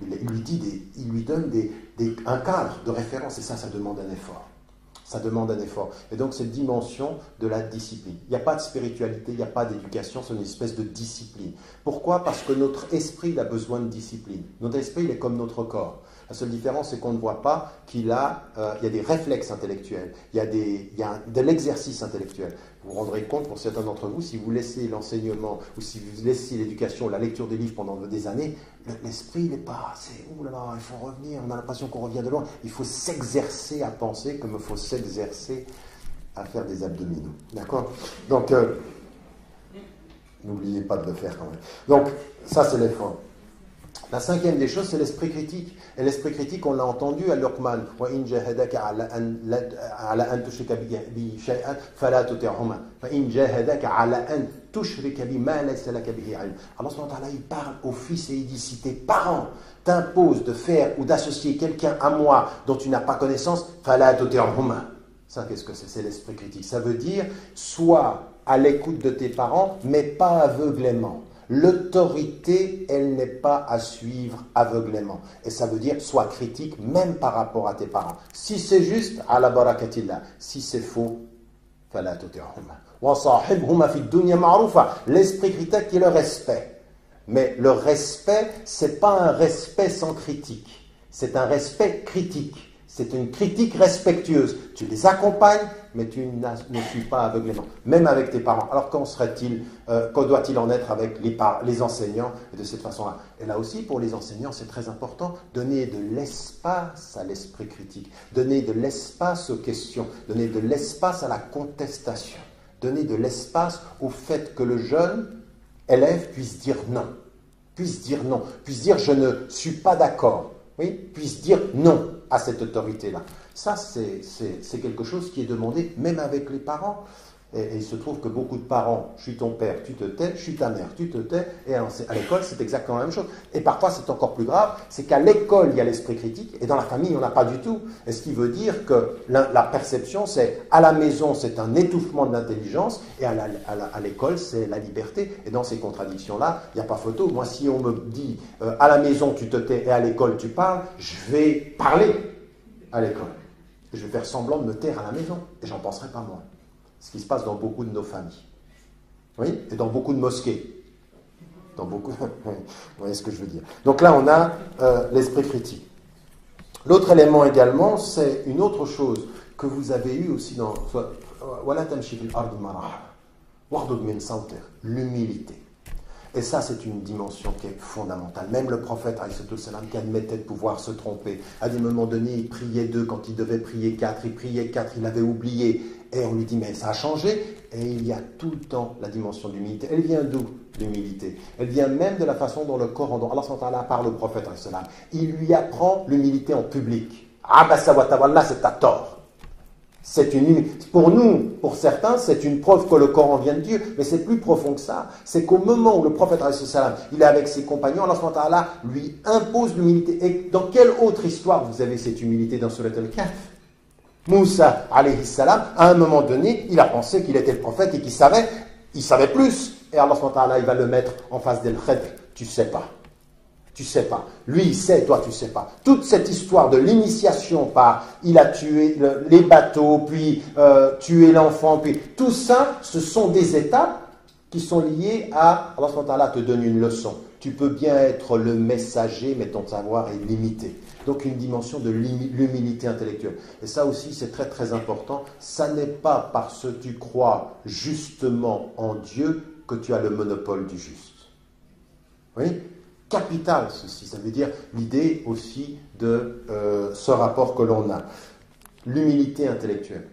il lui donne un cadre de référence. Et ça demande un effort. Ça demande un effort. Et donc, cette dimension de la discipline. Il n'y a pas de spiritualité, il n'y a pas d'éducation, c'est une espèce de discipline. Pourquoi? Parce que notre esprit il a besoin de discipline. Notre esprit, il est comme notre corps. La seule différence, c'est qu'on ne voit pas qu'il y a des réflexes intellectuels, il y a de l'exercice intellectuel. Vous vous rendrez compte, pour certains d'entre vous, si vous laissez l'enseignement, ou si vous laissez l'éducation, la lecture des livres pendant des années, l'esprit, il n'est pas assez, ouh là là, il faut revenir, on a l'impression qu'on revient de loin. Il faut s'exercer à penser comme il faut s'exercer à faire des abdominaux. D'accord? Donc, n'oubliez pas de le faire quand même. Donc, ça, c'est l'effort. La cinquième des choses, c'est l'esprit critique. Et l'esprit critique, on l'a entendu à Luqman. وَإِنْ جَاهَدَكَ عَلَى أَنْ تُشْرِكَ بِي شَيْئًا فَلَا تُطِعْهُمَا فَإِنْ جَاهَدَكَ عَلَى أَنْ تُشْرِكَ بِي مَا لَيْسَ لَكَ بِهِ عِلْمٌ. Allah subhanahu wa ta'ala, il parle aux fils et il dit, si tes parents t'imposent de faire ou d'associer quelqu'un à moi dont tu n'as pas connaissance, فَلَا تُطِعْهُمَا. Ça, qu'est-ce que c'est? C'est l'esprit critique. Ça veut dire, sois à l'écoute de tes parents, mais pas aveuglément. L'autorité, elle n'est pas à suivre aveuglément. Et ça veut dire, sois critique même par rapport à tes parents. Si c'est juste, ala barakatillah. Si c'est faux, fala tuti'huma. Wa sahibhuma fi dunya ma'rufa. L'esprit critique qui est le respect. Mais le respect, c'est pas un respect sans critique. C'est un respect critique. C'est une critique respectueuse. Tu les accompagnes, mais tu ne suis pas aveuglément. Même avec tes parents. Alors qu'en doit-il en être avec les enseignants de cette façon-là? Et là aussi, pour les enseignants, c'est très important. Donner de l'espace à l'esprit critique. Donner de l'espace aux questions. Donner de l'espace à la contestation. Donner de l'espace au fait que le jeune élève puisse dire non. Puisse dire non. Puisse dire je ne suis pas d'accord. Oui, puisse dire non à cette autorité-là. Ça, c'est quelque chose qui est demandé même avec les parents. Et il se trouve que beaucoup de parents, je suis ton père, tu te tais, je suis ta mère, tu te tais, et à l'école, c'est exactement la même chose. Et parfois, c'est encore plus grave, c'est qu'à l'école, il y a l'esprit critique, et dans la famille, il n'y en a pas du tout. Et ce qui veut dire que la perception, c'est à la maison, c'est un étouffement de l'intelligence, et à l'école, c'est la liberté. Et dans ces contradictions-là, il n'y a pas photo. Moi, si on me dit, à la maison, tu te tais, et à l'école, tu parles, je vais parler à l'école. Je vais faire semblant de me taire à la maison, et j'en penserai pas moi. Ce qui se passe dans beaucoup de nos familles. Oui, et dans beaucoup de mosquées. Dans beaucoup... Vous voyez ce que je veux dire. Donc là, on a l'esprit critique. L'autre élément également, c'est une autre chose que vous avez eu aussi dans... L'humilité. Et ça, c'est une dimension qui est fondamentale. Même le prophète, qui admettait de pouvoir se tromper, à des moments donnés, il priait 2 quand il devait prier 4, il priait 4, il avait oublié. Et on lui dit, mais ça a changé. Et il y a tout le temps la dimension d'humilité. Elle vient d'où, l'humilité? Elle vient même de la façon dont le Coran, dont Allah parle au prophète, il lui apprend l'humilité en public. Ah ben ça va, c'est à tort. Pour nous, pour certains, c'est une preuve que le Coran vient de Dieu, mais c'est plus profond que ça. C'est qu'au moment où le prophète, il est avec ses compagnons, Allah lui impose l'humilité. Et dans quelle autre histoire vous avez cette humilité dans Surat Al-Kahf? Moussa, alayhi salam, à un moment donné, il a pensé qu'il était le prophète et qu'il savait plus. Et Allah, il va le mettre en face d'El-Khidr. Tu sais pas. Tu sais pas. Lui, il sait, toi, tu sais pas. Toute cette histoire de l'initiation par il a tué les bateaux, puis tué l'enfant, puis tout ça, ce sont des étapes qui sont liées à Allah te donne une leçon. Tu peux bien être le messager, mais ton savoir est limité. Donc une dimension de l'humilité intellectuelle. Et ça aussi, c'est très très important. Ça n'est pas parce que tu crois justement en Dieu que tu as le monopole du juste. Oui ? Capital, ceci. Ça veut dire l'idée aussi de ce rapport que l'on a. L'humilité intellectuelle.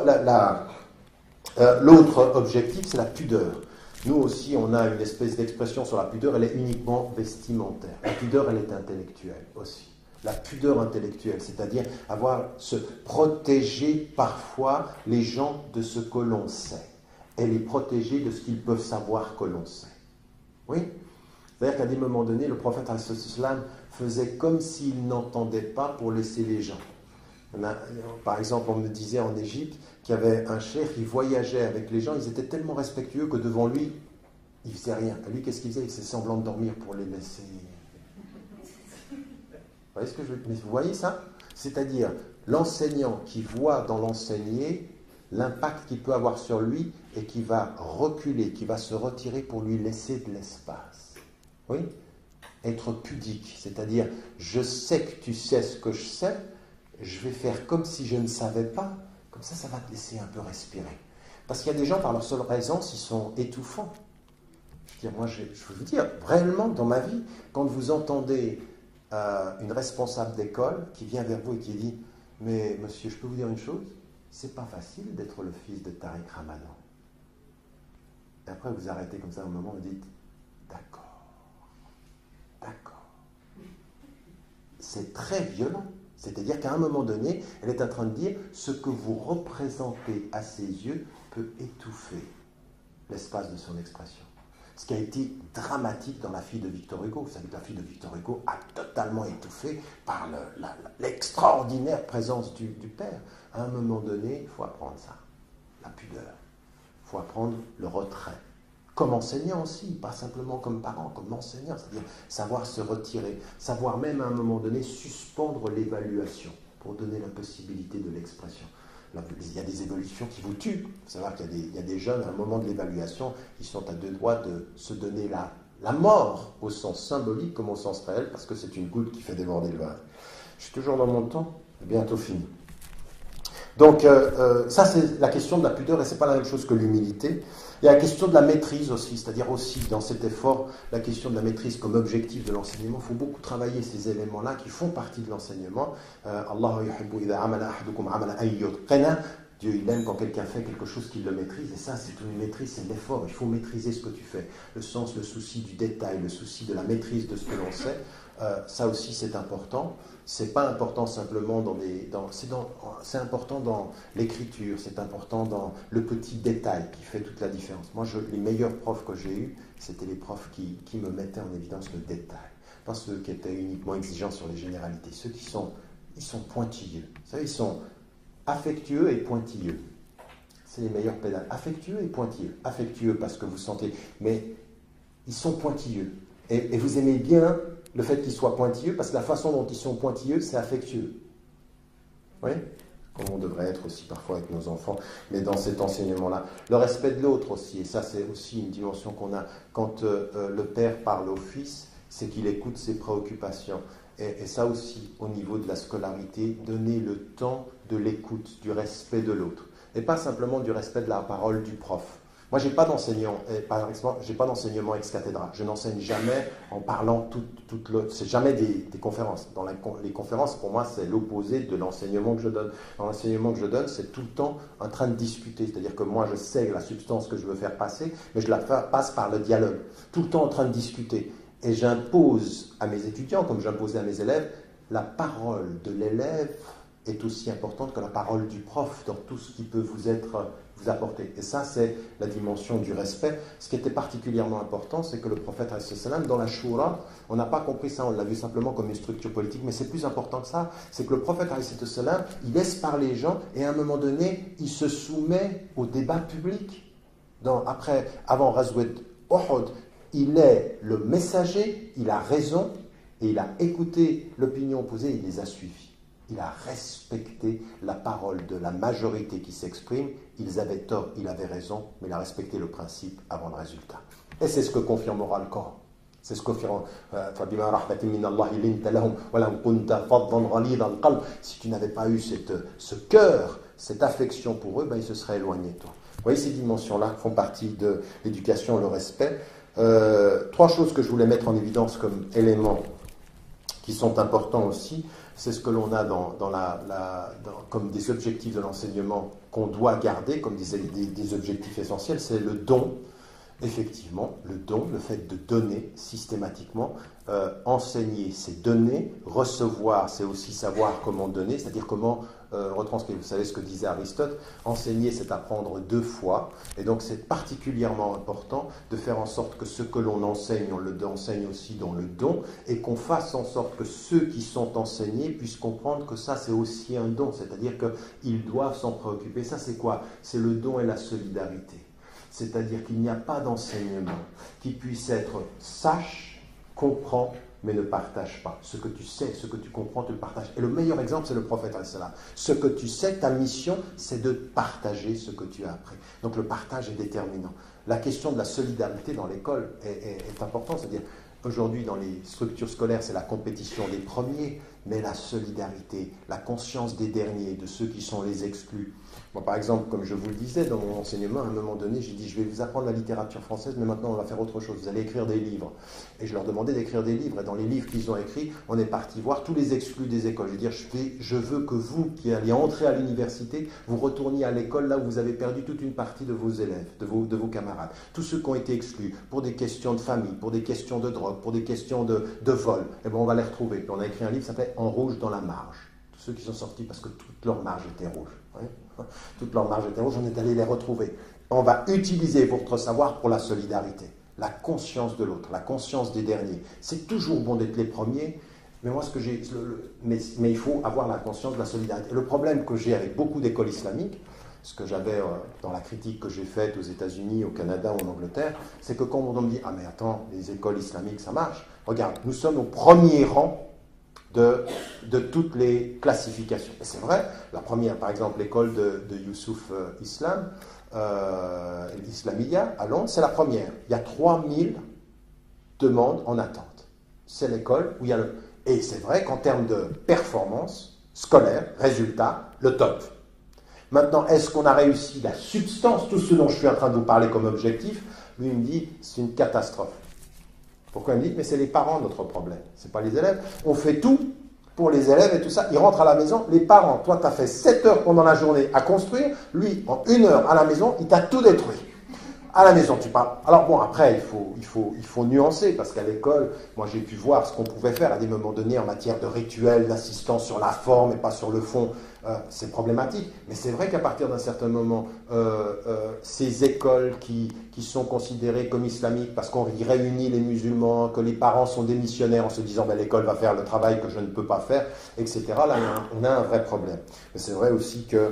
L'autre objectif, c'est la pudeur. Nous aussi, on a une espèce d'expression sur la pudeur, elle est uniquement vestimentaire. La pudeur, elle est intellectuelle aussi. La pudeur intellectuelle, c'est-à-dire se protéger parfois les gens de ce que l'on sait et les protéger de ce qu'ils peuvent savoir que l'on sait. Oui ? C'est-à-dire qu'à des moments donnés, le prophète faisait comme s'il n'entendait pas pour laisser les gens. Par exemple, on me disait en Égypte qu'il y avait un cheikh qui voyageait avec les gens, ils étaient tellement respectueux que devant lui, il ne faisait rien. Et lui, qu'est-ce qu'il faisait? Il faisait semblant de dormir pour les laisser. Vous voyez ce que je veux dire? Mais vous voyez ça? C'est-à-dire l'enseignant qui voit dans l'enseigné l'impact qu'il peut avoir sur lui et qui va reculer, qui va se retirer pour lui laisser de l'espace. Oui? Être pudique, c'est-à-dire je sais que tu sais ce que je sais, je vais faire comme si je ne savais pas, comme ça va te laisser un peu respirer. Parce qu'il y a des gens, par leur seule présence, ils sont étouffants. Je veux dire, moi, je veux vous dire, réellement, dans ma vie, quand vous entendez une responsable d'école qui vient vers vous et qui dit « Mais monsieur, je peux vous dire une chose, c'est pas facile d'être le fils de Tariq Ramadan. » Et après, vous arrêtez comme ça un moment, vous dites « D'accord. D'accord. » C'est très violent. C'est-à-dire qu'à un moment donné, elle est en train de dire ce que vous représentez à ses yeux peut étouffer l'espace de son expression. Ce qui a été dramatique dans La fille de Victor Hugo. Vous savez que La fille de Victor Hugo a totalement étouffé par l'extraordinaire présence du père. À un moment donné, il faut apprendre ça, la pudeur. Il faut apprendre le retrait. Comme enseignant aussi, pas simplement comme parent, comme enseignant, c'est-à-dire savoir se retirer, savoir même à un moment donné suspendre l'évaluation pour donner la possibilité de l'expression. Il y a des évolutions qui vous tuent. Il faut savoir qu'il y a des jeunes, à un moment de l'évaluation, ils sont à deux doigts de se donner la mort au sens symbolique comme au sens réel, parce que c'est une goutte qui fait déborder le vase. Je suis toujours dans mon temps, bientôt fini. Donc, ça c'est la question de la pudeur, et ce n'est pas la même chose que l'humilité. Il y a la question de la maîtrise aussi, c'est-à-dire aussi dans cet effort, la question de la maîtrise comme objectif de l'enseignement. Il faut beaucoup travailler ces éléments-là qui font partie de l'enseignement. Allah yuhibbu idha amala ahadukum amala an yutqina. Dieu il aime quand quelqu'un fait quelque chose qu'il le maîtrise, et ça c'est une maîtrise, c'est l'effort. Il faut maîtriser ce que tu fais. Le sens, le souci du détail, le souci de la maîtrise de ce que l'on sait, ça aussi c'est important. C'est pas important simplement c'est important dans l'écriture, c'est important dans le petit détail qui fait toute la différence. Moi, les meilleurs profs que j'ai eus, c'était les profs qui me mettaient en évidence le détail. Pas ceux qui étaient uniquement exigeants sur les généralités, ceux qui sont pointilleux. Vous savez, ils sont affectueux et pointilleux. C'est les meilleurs pédales. Affectueux et pointilleux. Affectueux parce que vous sentez, mais ils sont pointilleux. Et vous aimez bien le fait qu'ils soient pointilleux, parce que la façon dont ils sont pointilleux, c'est affectueux. Oui, comme on devrait être aussi parfois avec nos enfants, mais dans cet enseignement-là. Le respect de l'autre aussi, et ça c'est aussi une dimension qu'on a. Quand le père parle au fils, c'est qu'il écoute ses préoccupations. Et ça aussi, au niveau de la scolarité, donner le temps de l'écoute, du respect de l'autre. Et pas simplement du respect de la parole du prof. Moi, je n'ai pas d'enseignement ex-cathédra. Je n'enseigne jamais en parlant c'est jamais des conférences. Dans les conférences, pour moi, c'est l'opposé de l'enseignement que je donne. Dans l'enseignement que je donne, c'est tout le temps en train de discuter. C'est-à-dire que moi, je sais la substance que je veux faire passer, mais je la passe par le dialogue. Tout le temps en train de discuter. Et j'impose à mes étudiants, comme j'imposais à mes élèves, la parole de l'élève est aussi importante que la parole du prof dans tout ce qui peut vous apporter. Et ça, c'est la dimension du respect. Ce qui était particulièrement important, c'est que le prophète, dans la Shura, on n'a pas compris ça, on l'a vu simplement comme une structure politique, mais c'est plus important que ça, c'est que le prophète, il laisse parler les gens, et à un moment donné, il se soumet au débat public. Avant Ghazwat Uhud, il est le messager, il a raison, et il a écouté l'opinion opposée, il les a suivis. Il a respecté la parole de la majorité qui s'exprime. Ils avaient tort, il avait raison, mais il a respecté le principe avant le résultat. Et c'est ce que confirmera le Coran. C'est ce que confirme. Si tu n'avais pas eu ce cœur, cette affection pour eux, ils se seraient éloignés de toi. Vous voyez, ces dimensions-là font partie de l'éducation, le respect. Trois choses que je voulais mettre en évidence comme éléments qui sont importants aussi. C'est ce que l'on a comme des objectifs de l'enseignement qu'on doit garder, comme des objectifs essentiels, c'est le don. Effectivement, le don, le fait de donner systématiquement, enseigner, c'est donner, recevoir, c'est aussi savoir comment donner, c'est-à-dire comment retranscrire. Vous savez ce que disait Aristote, enseigner, c'est apprendre deux fois, et donc c'est particulièrement important de faire en sorte que ce que l'on enseigne, on le enseigne aussi dans le don, et qu'on fasse en sorte que ceux qui sont enseignés puissent comprendre que ça c'est aussi un don, c'est-à-dire qu'ils doivent s'en préoccuper. Ça c'est quoi? C'est le don et la solidarité. C'est-à-dire qu'il n'y a pas d'enseignement qui puisse être sache, comprend, mais ne partage pas. Ce que tu sais, ce que tu comprends, tu le partages. Et le meilleur exemple, c'est le prophète. Ce que tu sais, ta mission, c'est de partager ce que tu as appris. Donc le partage est déterminant. La question de la solidarité dans l'école est importante. C'est-à-dire, aujourd'hui, dans les structures scolaires, c'est la compétition des premiers, mais la solidarité, la conscience des derniers, de ceux qui sont les exclus. Moi, par exemple, comme je vous le disais, dans mon enseignement, à un moment donné, j'ai dit, je vais vous apprendre la littérature française, mais maintenant, on va faire autre chose. Vous allez écrire des livres. Et je leur demandais d'écrire des livres. Et dans les livres qu'ils ont écrits, on est parti voir tous les exclus des écoles. Je veux dire, je veux que vous, qui allez entrer à l'université, vous retourniez à l'école là où vous avez perdu toute une partie de vos élèves, de vos camarades. Tous ceux qui ont été exclus pour des questions de famille, pour des questions de drogue, pour des questions de vol, eh bien, on va les retrouver. Et on a écrit un livre qui s'appelait « En rouge dans la marge ». Tous ceux qui sont sortis parce que toute leur marge était rouge. Toute leur marge était rouge, on est allé les retrouver. On va utiliser votre savoir pour la solidarité. la conscience de l'autre, la conscience des derniers. C'est toujours bon d'être les premiers, mais moi, mais il faut avoir la conscience de la solidarité. Et le problème que j'ai avec beaucoup d'écoles islamiques, ce que j'avais dans la critique que j'ai faite aux États-Unis, au Canada ou en Angleterre, c'est que quand on me dit « Ah mais attends, les écoles islamiques, ça marche », regarde, nous sommes au premier rang de toutes les classifications. Et c'est vrai, la première, par exemple, l'école de Youssouf Islam, l'Islamia à Londres, c'est la première. Il y a 3000 demandes en attente. C'est l'école où il y a le... Et c'est vrai qu'en termes de performance scolaire, résultat, le top. Maintenant, est-ce qu'on a réussi la substance, tout ce dont je suis en train de vous parler comme objectif? Lui, il me dit, c'est une catastrophe. Pourquoi il me dit, mais c'est les parents notre problème, c'est pas les élèves. On fait tout pour les élèves et tout ça. Ils rentrent à la maison, les parents, toi, tu as fait 7 heures pendant la journée à construire, lui, en 1 heure à la maison, il t'a tout détruit. À la maison, tu parles. Alors bon, après, il faut nuancer, parce qu'à l'école, moi j'ai pu voir ce qu'on pouvait faire à des moments donnés en matière de rituels, d'assistance sur la forme et pas sur le fond. C'est problématique. Mais c'est vrai qu'à partir d'un certain moment, ces écoles qui sont considérées comme islamiques, parce qu'on y réunit les musulmans, que les parents sont des missionnaires en se disant ben, l'école va faire le travail que je ne peux pas faire, etc. Là, on a un vrai problème. Mais c'est vrai aussi que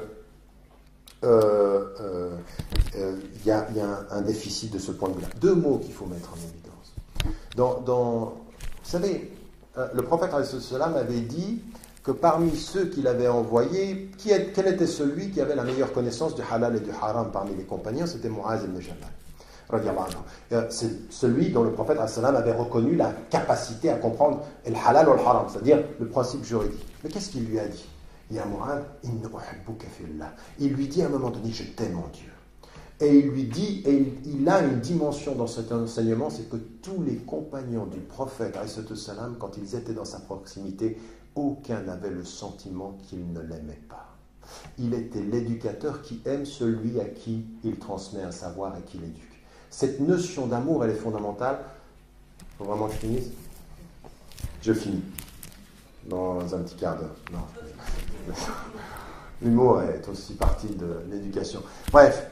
y a un déficit de ce point de vue-là. 2 mots qu'il faut mettre en évidence. Vous savez, le prophète avait dit que parmi ceux qu'il avait envoyés, quel était celui qui avait la meilleure connaissance du halal et du haram parmi les compagnons? C'était Mu'az ibn Jabal. C'est celui dont le prophète avait reconnu la capacité à comprendre le halal ou le haram, c'est-à-dire le principe juridique. Mais qu'est-ce qu'il lui a dit? Ya Mu'adh, inni uhibbuka fillah. Il lui dit à un moment donné, je t'aime mon Dieu. Et il lui dit, et il a une dimension dans cet enseignement, c'est que tous les compagnons du prophète, quand ils étaient dans sa proximité, aucun n'avait le sentiment qu'il ne l'aimait pas. Il était l'éducateur qui aime celui à qui il transmet un savoir et qui l'éduque. Cette notion d'amour, elle est fondamentale. Il faut vraiment que je finisse? Je finis. Dans un petit quart d'heure. Non. L'humour est aussi partie de l'éducation. Bref,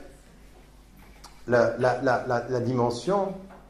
la dimension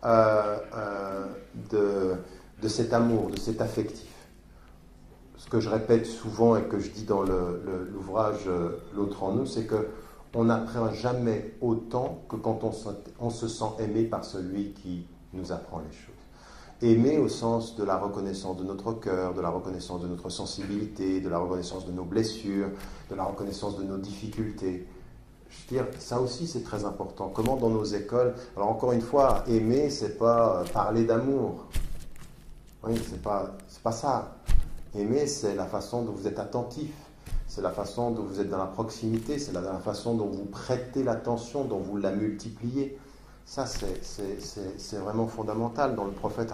de cet amour, de cet affectif. Ce que je répète souvent et que je dis dans l'ouvrage L'autre en nous, c'est qu'on n'apprend jamais autant que quand on se sent aimé par celui qui nous apprend les choses. Aimer au sens de la reconnaissance de notre cœur, de la reconnaissance de notre sensibilité, de la reconnaissance de nos blessures, de la reconnaissance de nos difficultés. Je veux dire, ça aussi c'est très important. Comment dans nos écoles, alors encore une fois, aimer, c'est pas parler d'amour. Oui, c'est pas ça. Aimer, c'est la façon dont vous êtes attentif, c'est la façon dont vous êtes dans la proximité, c'est la façon dont vous prêtez l'attention, dont vous la multipliez. Ça, c'est vraiment fondamental. Dans le prophète,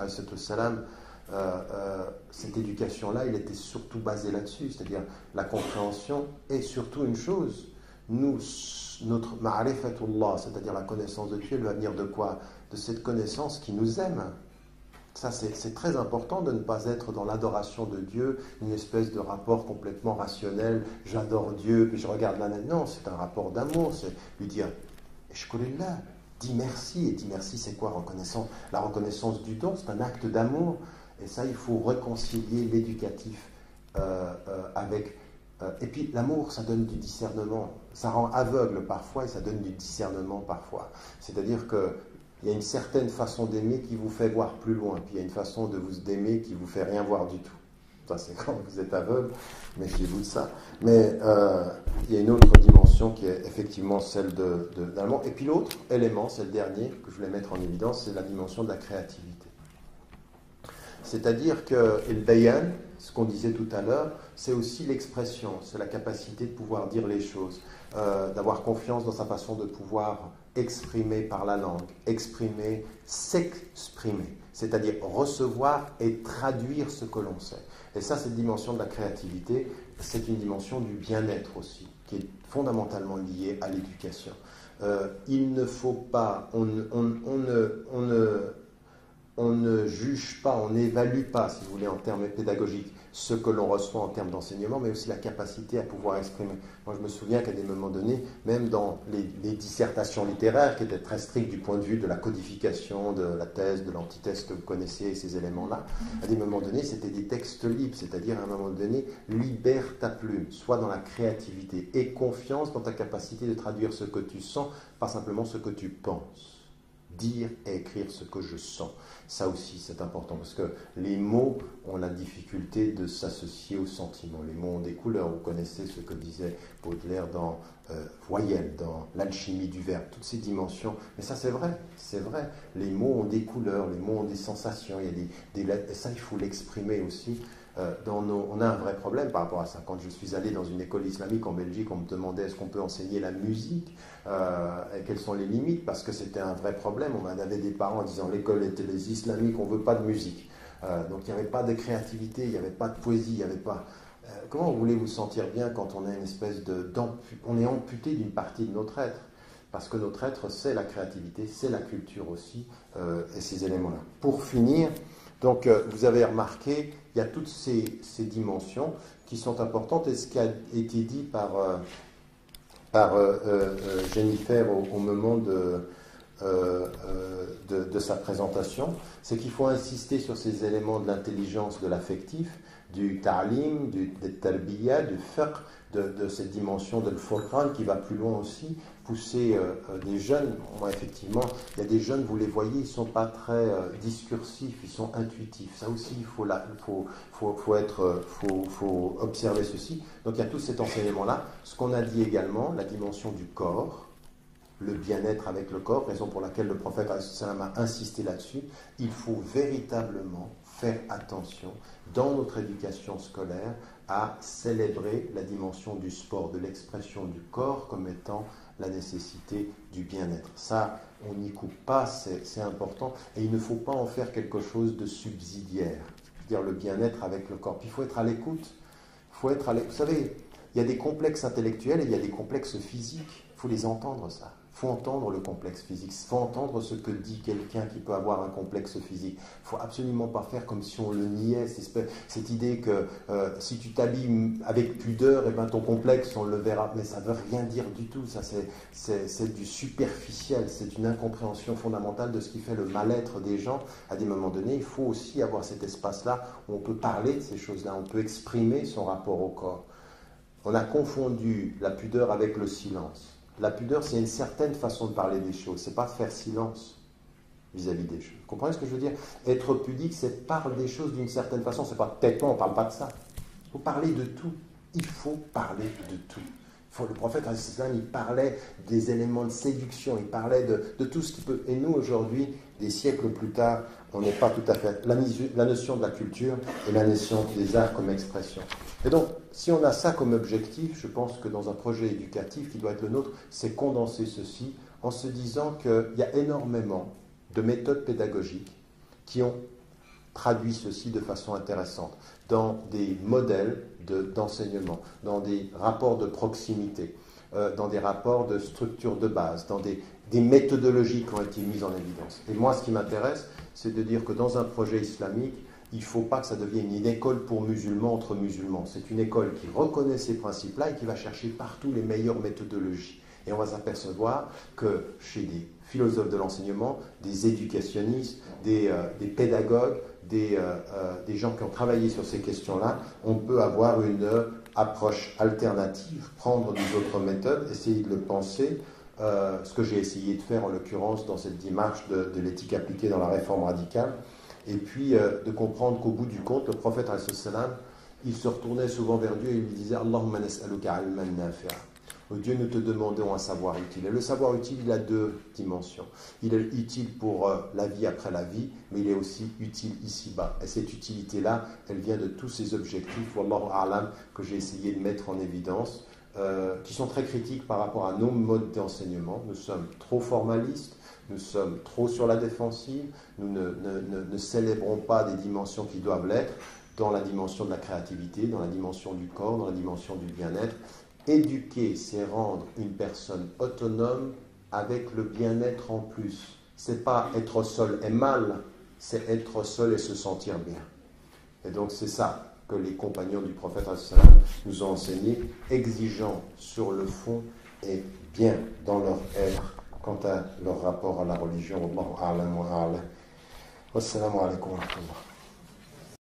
cette éducation-là, il était surtout basé là-dessus, c'est-à-dire la compréhension et surtout une chose, notre ma'rifatullah, c'est-à-dire la connaissance de Dieu, elle va venir de quoi? De cette connaissance qui nous aime. Ça, c'est très important de ne pas être dans l'adoration de Dieu, une espèce de rapport complètement rationnel, j'adore Dieu, puis je regarde la nature. Non, c'est un rapport d'amour, c'est lui dire, Eshkolillah, dis merci. Et dis merci, c'est quoi reconnaissance? La reconnaissance du don, c'est un acte d'amour. Et ça, il faut réconcilier l'éducatif avec... et puis, l'amour, ça donne du discernement. Ça rend aveugle parfois et ça donne du discernement parfois. C'est-à-dire qu'il y a une certaine façon d'aimer qui vous fait voir plus loin. Puis il y a une façon d'aimer qui vous fait rien voir du tout. Ça, c'est quand vous êtes aveugle, méfiez-vous de ça. Mais il y a une autre dimension qui est effectivement celle de l'amour. Et puis l'autre élément, c'est le dernier que je voulais mettre en évidence, c'est la dimension de la créativité. C'est-à-dire que le bayan, ce qu'on disait tout à l'heure, c'est aussi l'expression, c'est la capacité de pouvoir dire les choses, d'avoir confiance dans sa façon de pouvoir exprimer par la langue, exprimer, s'exprimer, c'est-à-dire recevoir et traduire ce que l'on sait. Et ça, cette dimension de la créativité, c'est une dimension du bien-être aussi, qui est fondamentalement liée à l'éducation. Il ne faut pas, on ne juge pas, on n'évalue pas, si vous voulez, en termes pédagogiques, ce que l'on reçoit en termes d'enseignement, mais aussi la capacité à pouvoir exprimer. Moi, je me souviens qu'à des moments donnés, même dans les dissertations littéraires, qui étaient très strictes du point de vue de la codification, de la thèse, de l'antithèse que vous connaissez, ces éléments-là, à des moments donnés, c'était des textes libres, c'est-à-dire à un moment donné, libère ta plume, sois dans la créativité et confiance dans ta capacité de traduire ce que tu sens, pas simplement ce que tu penses. Dire et écrire ce que je sens. Ça aussi, c'est important, parce que les mots ont la difficulté de s'associer aux sentiments. Les mots ont des couleurs. Vous connaissez ce que disait Baudelaire dans Voyelle, dans l'alchimie du verbe, toutes ces dimensions. Mais ça, c'est vrai, c'est vrai. Les mots ont des couleurs, les mots ont des sensations. Il y a des lettres, et ça, il faut l'exprimer aussi. On a un vrai problème par rapport à ça. Quand je suis allé dans une école islamique en Belgique, on me demandait est-ce qu'on peut enseigner la musique et quelles sont les limites, parce que c'était un vrai problème. On avait des parents en disant l'école était les islamiques, on ne veut pas de musique. Donc il n'y avait pas de créativité, il n'y avait pas de poésie, il n'y avait pas... comment vous voulez vous sentir bien quand on est une espèce on est amputé d'une partie de notre être? Parce que notre être, c'est la créativité, c'est la culture aussi, et ces éléments-là. Pour finir, donc vous avez remarqué, il y a toutes ces dimensions qui sont importantes, et ce qui a été dit par Jennifer au moment de sa présentation, c'est qu'il faut insister sur ces éléments de l'intelligence, de l'affectif, du ta'lim, du tarbiya, du fiqh, de cette dimension de l'Furqan qui va plus loin aussi, pousser des jeunes. Moi, effectivement, il y a des jeunes, vous les voyez, ils ne sont pas très discursifs, ils sont intuitifs. Ça aussi, il faut observer ceci. Donc, il y a tout cet enseignement-là. Ce qu'on a dit également, la dimension du corps, le bien-être avec le corps, raison pour laquelle le prophète a insisté là-dessus. Il faut véritablement faire attention dans notre éducation scolaire à célébrer la dimension du sport, de l'expression du corps comme étant la nécessité du bien-être. Ça, on n'y coupe pas, c'est important, et il ne faut pas en faire quelque chose de subsidiaire, c'est-à-dire le bien-être avec le corps. Puis il faut être à l'écoute. Vous savez, il y a des complexes intellectuels et il y a des complexes physiques. Il faut les entendre, ça. Il faut entendre le complexe physique, il faut entendre ce que dit quelqu'un qui peut avoir un complexe physique. Il ne faut absolument pas faire comme si on le niait, cette idée que si tu t'habilles avec pudeur, et ben ton complexe, on le verra. Mais ça ne veut rien dire du tout, ça c'est du superficiel, c'est une incompréhension fondamentale de ce qui fait le mal-être des gens. À des moments donnés, il faut aussi avoir cet espace-là où on peut parler de ces choses-là, on peut exprimer son rapport au corps. On a confondu la pudeur avec le silence. La pudeur, c'est une certaine façon de parler des choses. Ce n'est pas faire silence vis-à-vis des choses. Vous comprenez ce que je veux dire? Être pudique, c'est parler des choses d'une certaine façon. C'est pas tête-moi, on ne parle pas de ça. Il faut parler de tout. Il faut parler de tout. Le prophète, il parlait des éléments de séduction, il parlait de tout ce qui peut... Et nous, aujourd'hui, des siècles plus tard, on n'est pas tout à fait... La notion de la culture et la notion des arts comme expression. Et donc, si on a ça comme objectif, je pense que dans un projet éducatif qui doit être le nôtre, c'est condenser ceci en se disant qu'il y a énormément de méthodes pédagogiques qui ont traduit ceci de façon intéressante dans des modèles d'enseignement, dans des rapports de proximité, dans des rapports de structure de base, dans des méthodologies qui ont été mises en évidence. Et moi, ce qui m'intéresse, c'est de dire que dans un projet islamique, il ne faut pas que ça devienne une école pour musulmans entre musulmans. C'est une école qui reconnaît ces principes-là et qui va chercher partout les meilleures méthodologies. Et on va s'apercevoir que chez des philosophes de l'enseignement, des éducationnistes, des pédagogues, des gens qui ont travaillé sur ces questions-là, on peut avoir une approche alternative, prendre des autres méthodes, essayer de le penser, ce que j'ai essayé de faire en l'occurrence dans cette démarche de l'éthique appliquée dans la réforme radicale, et puis de comprendre qu'au bout du compte, le prophète, il se retournait souvent vers Dieu et il lui disait « Allahumma nas'aluka ilman nafi'a » Dieu, nous te demandons un savoir utile. Et le savoir utile, il a deux dimensions. Il est utile pour la vie après la vie, mais il est aussi utile ici-bas. Et cette utilité-là, elle vient de tous ces objectifs, Wallahu a'lam, que j'ai essayé de mettre en évidence, qui sont très critiques par rapport à nos modes d'enseignement. Nous sommes trop formalistes, nous sommes trop sur la défensive, nous ne célébrons pas des dimensions qui doivent l'être, dans la dimension de la créativité, dans la dimension du corps, dans la dimension du bien-être. Éduquer, c'est rendre une personne autonome avec le bien-être en plus. C'est pas être seul et mal, c'est être seul et se sentir bien. Et donc c'est ça. que les compagnons du prophète nous ont enseigné, exigeants sur le fond et bien dans leur être quant à leur rapport à la religion. Wallahu a'lam wa a'lam. Wassalamu alaikum wa rahmatullah.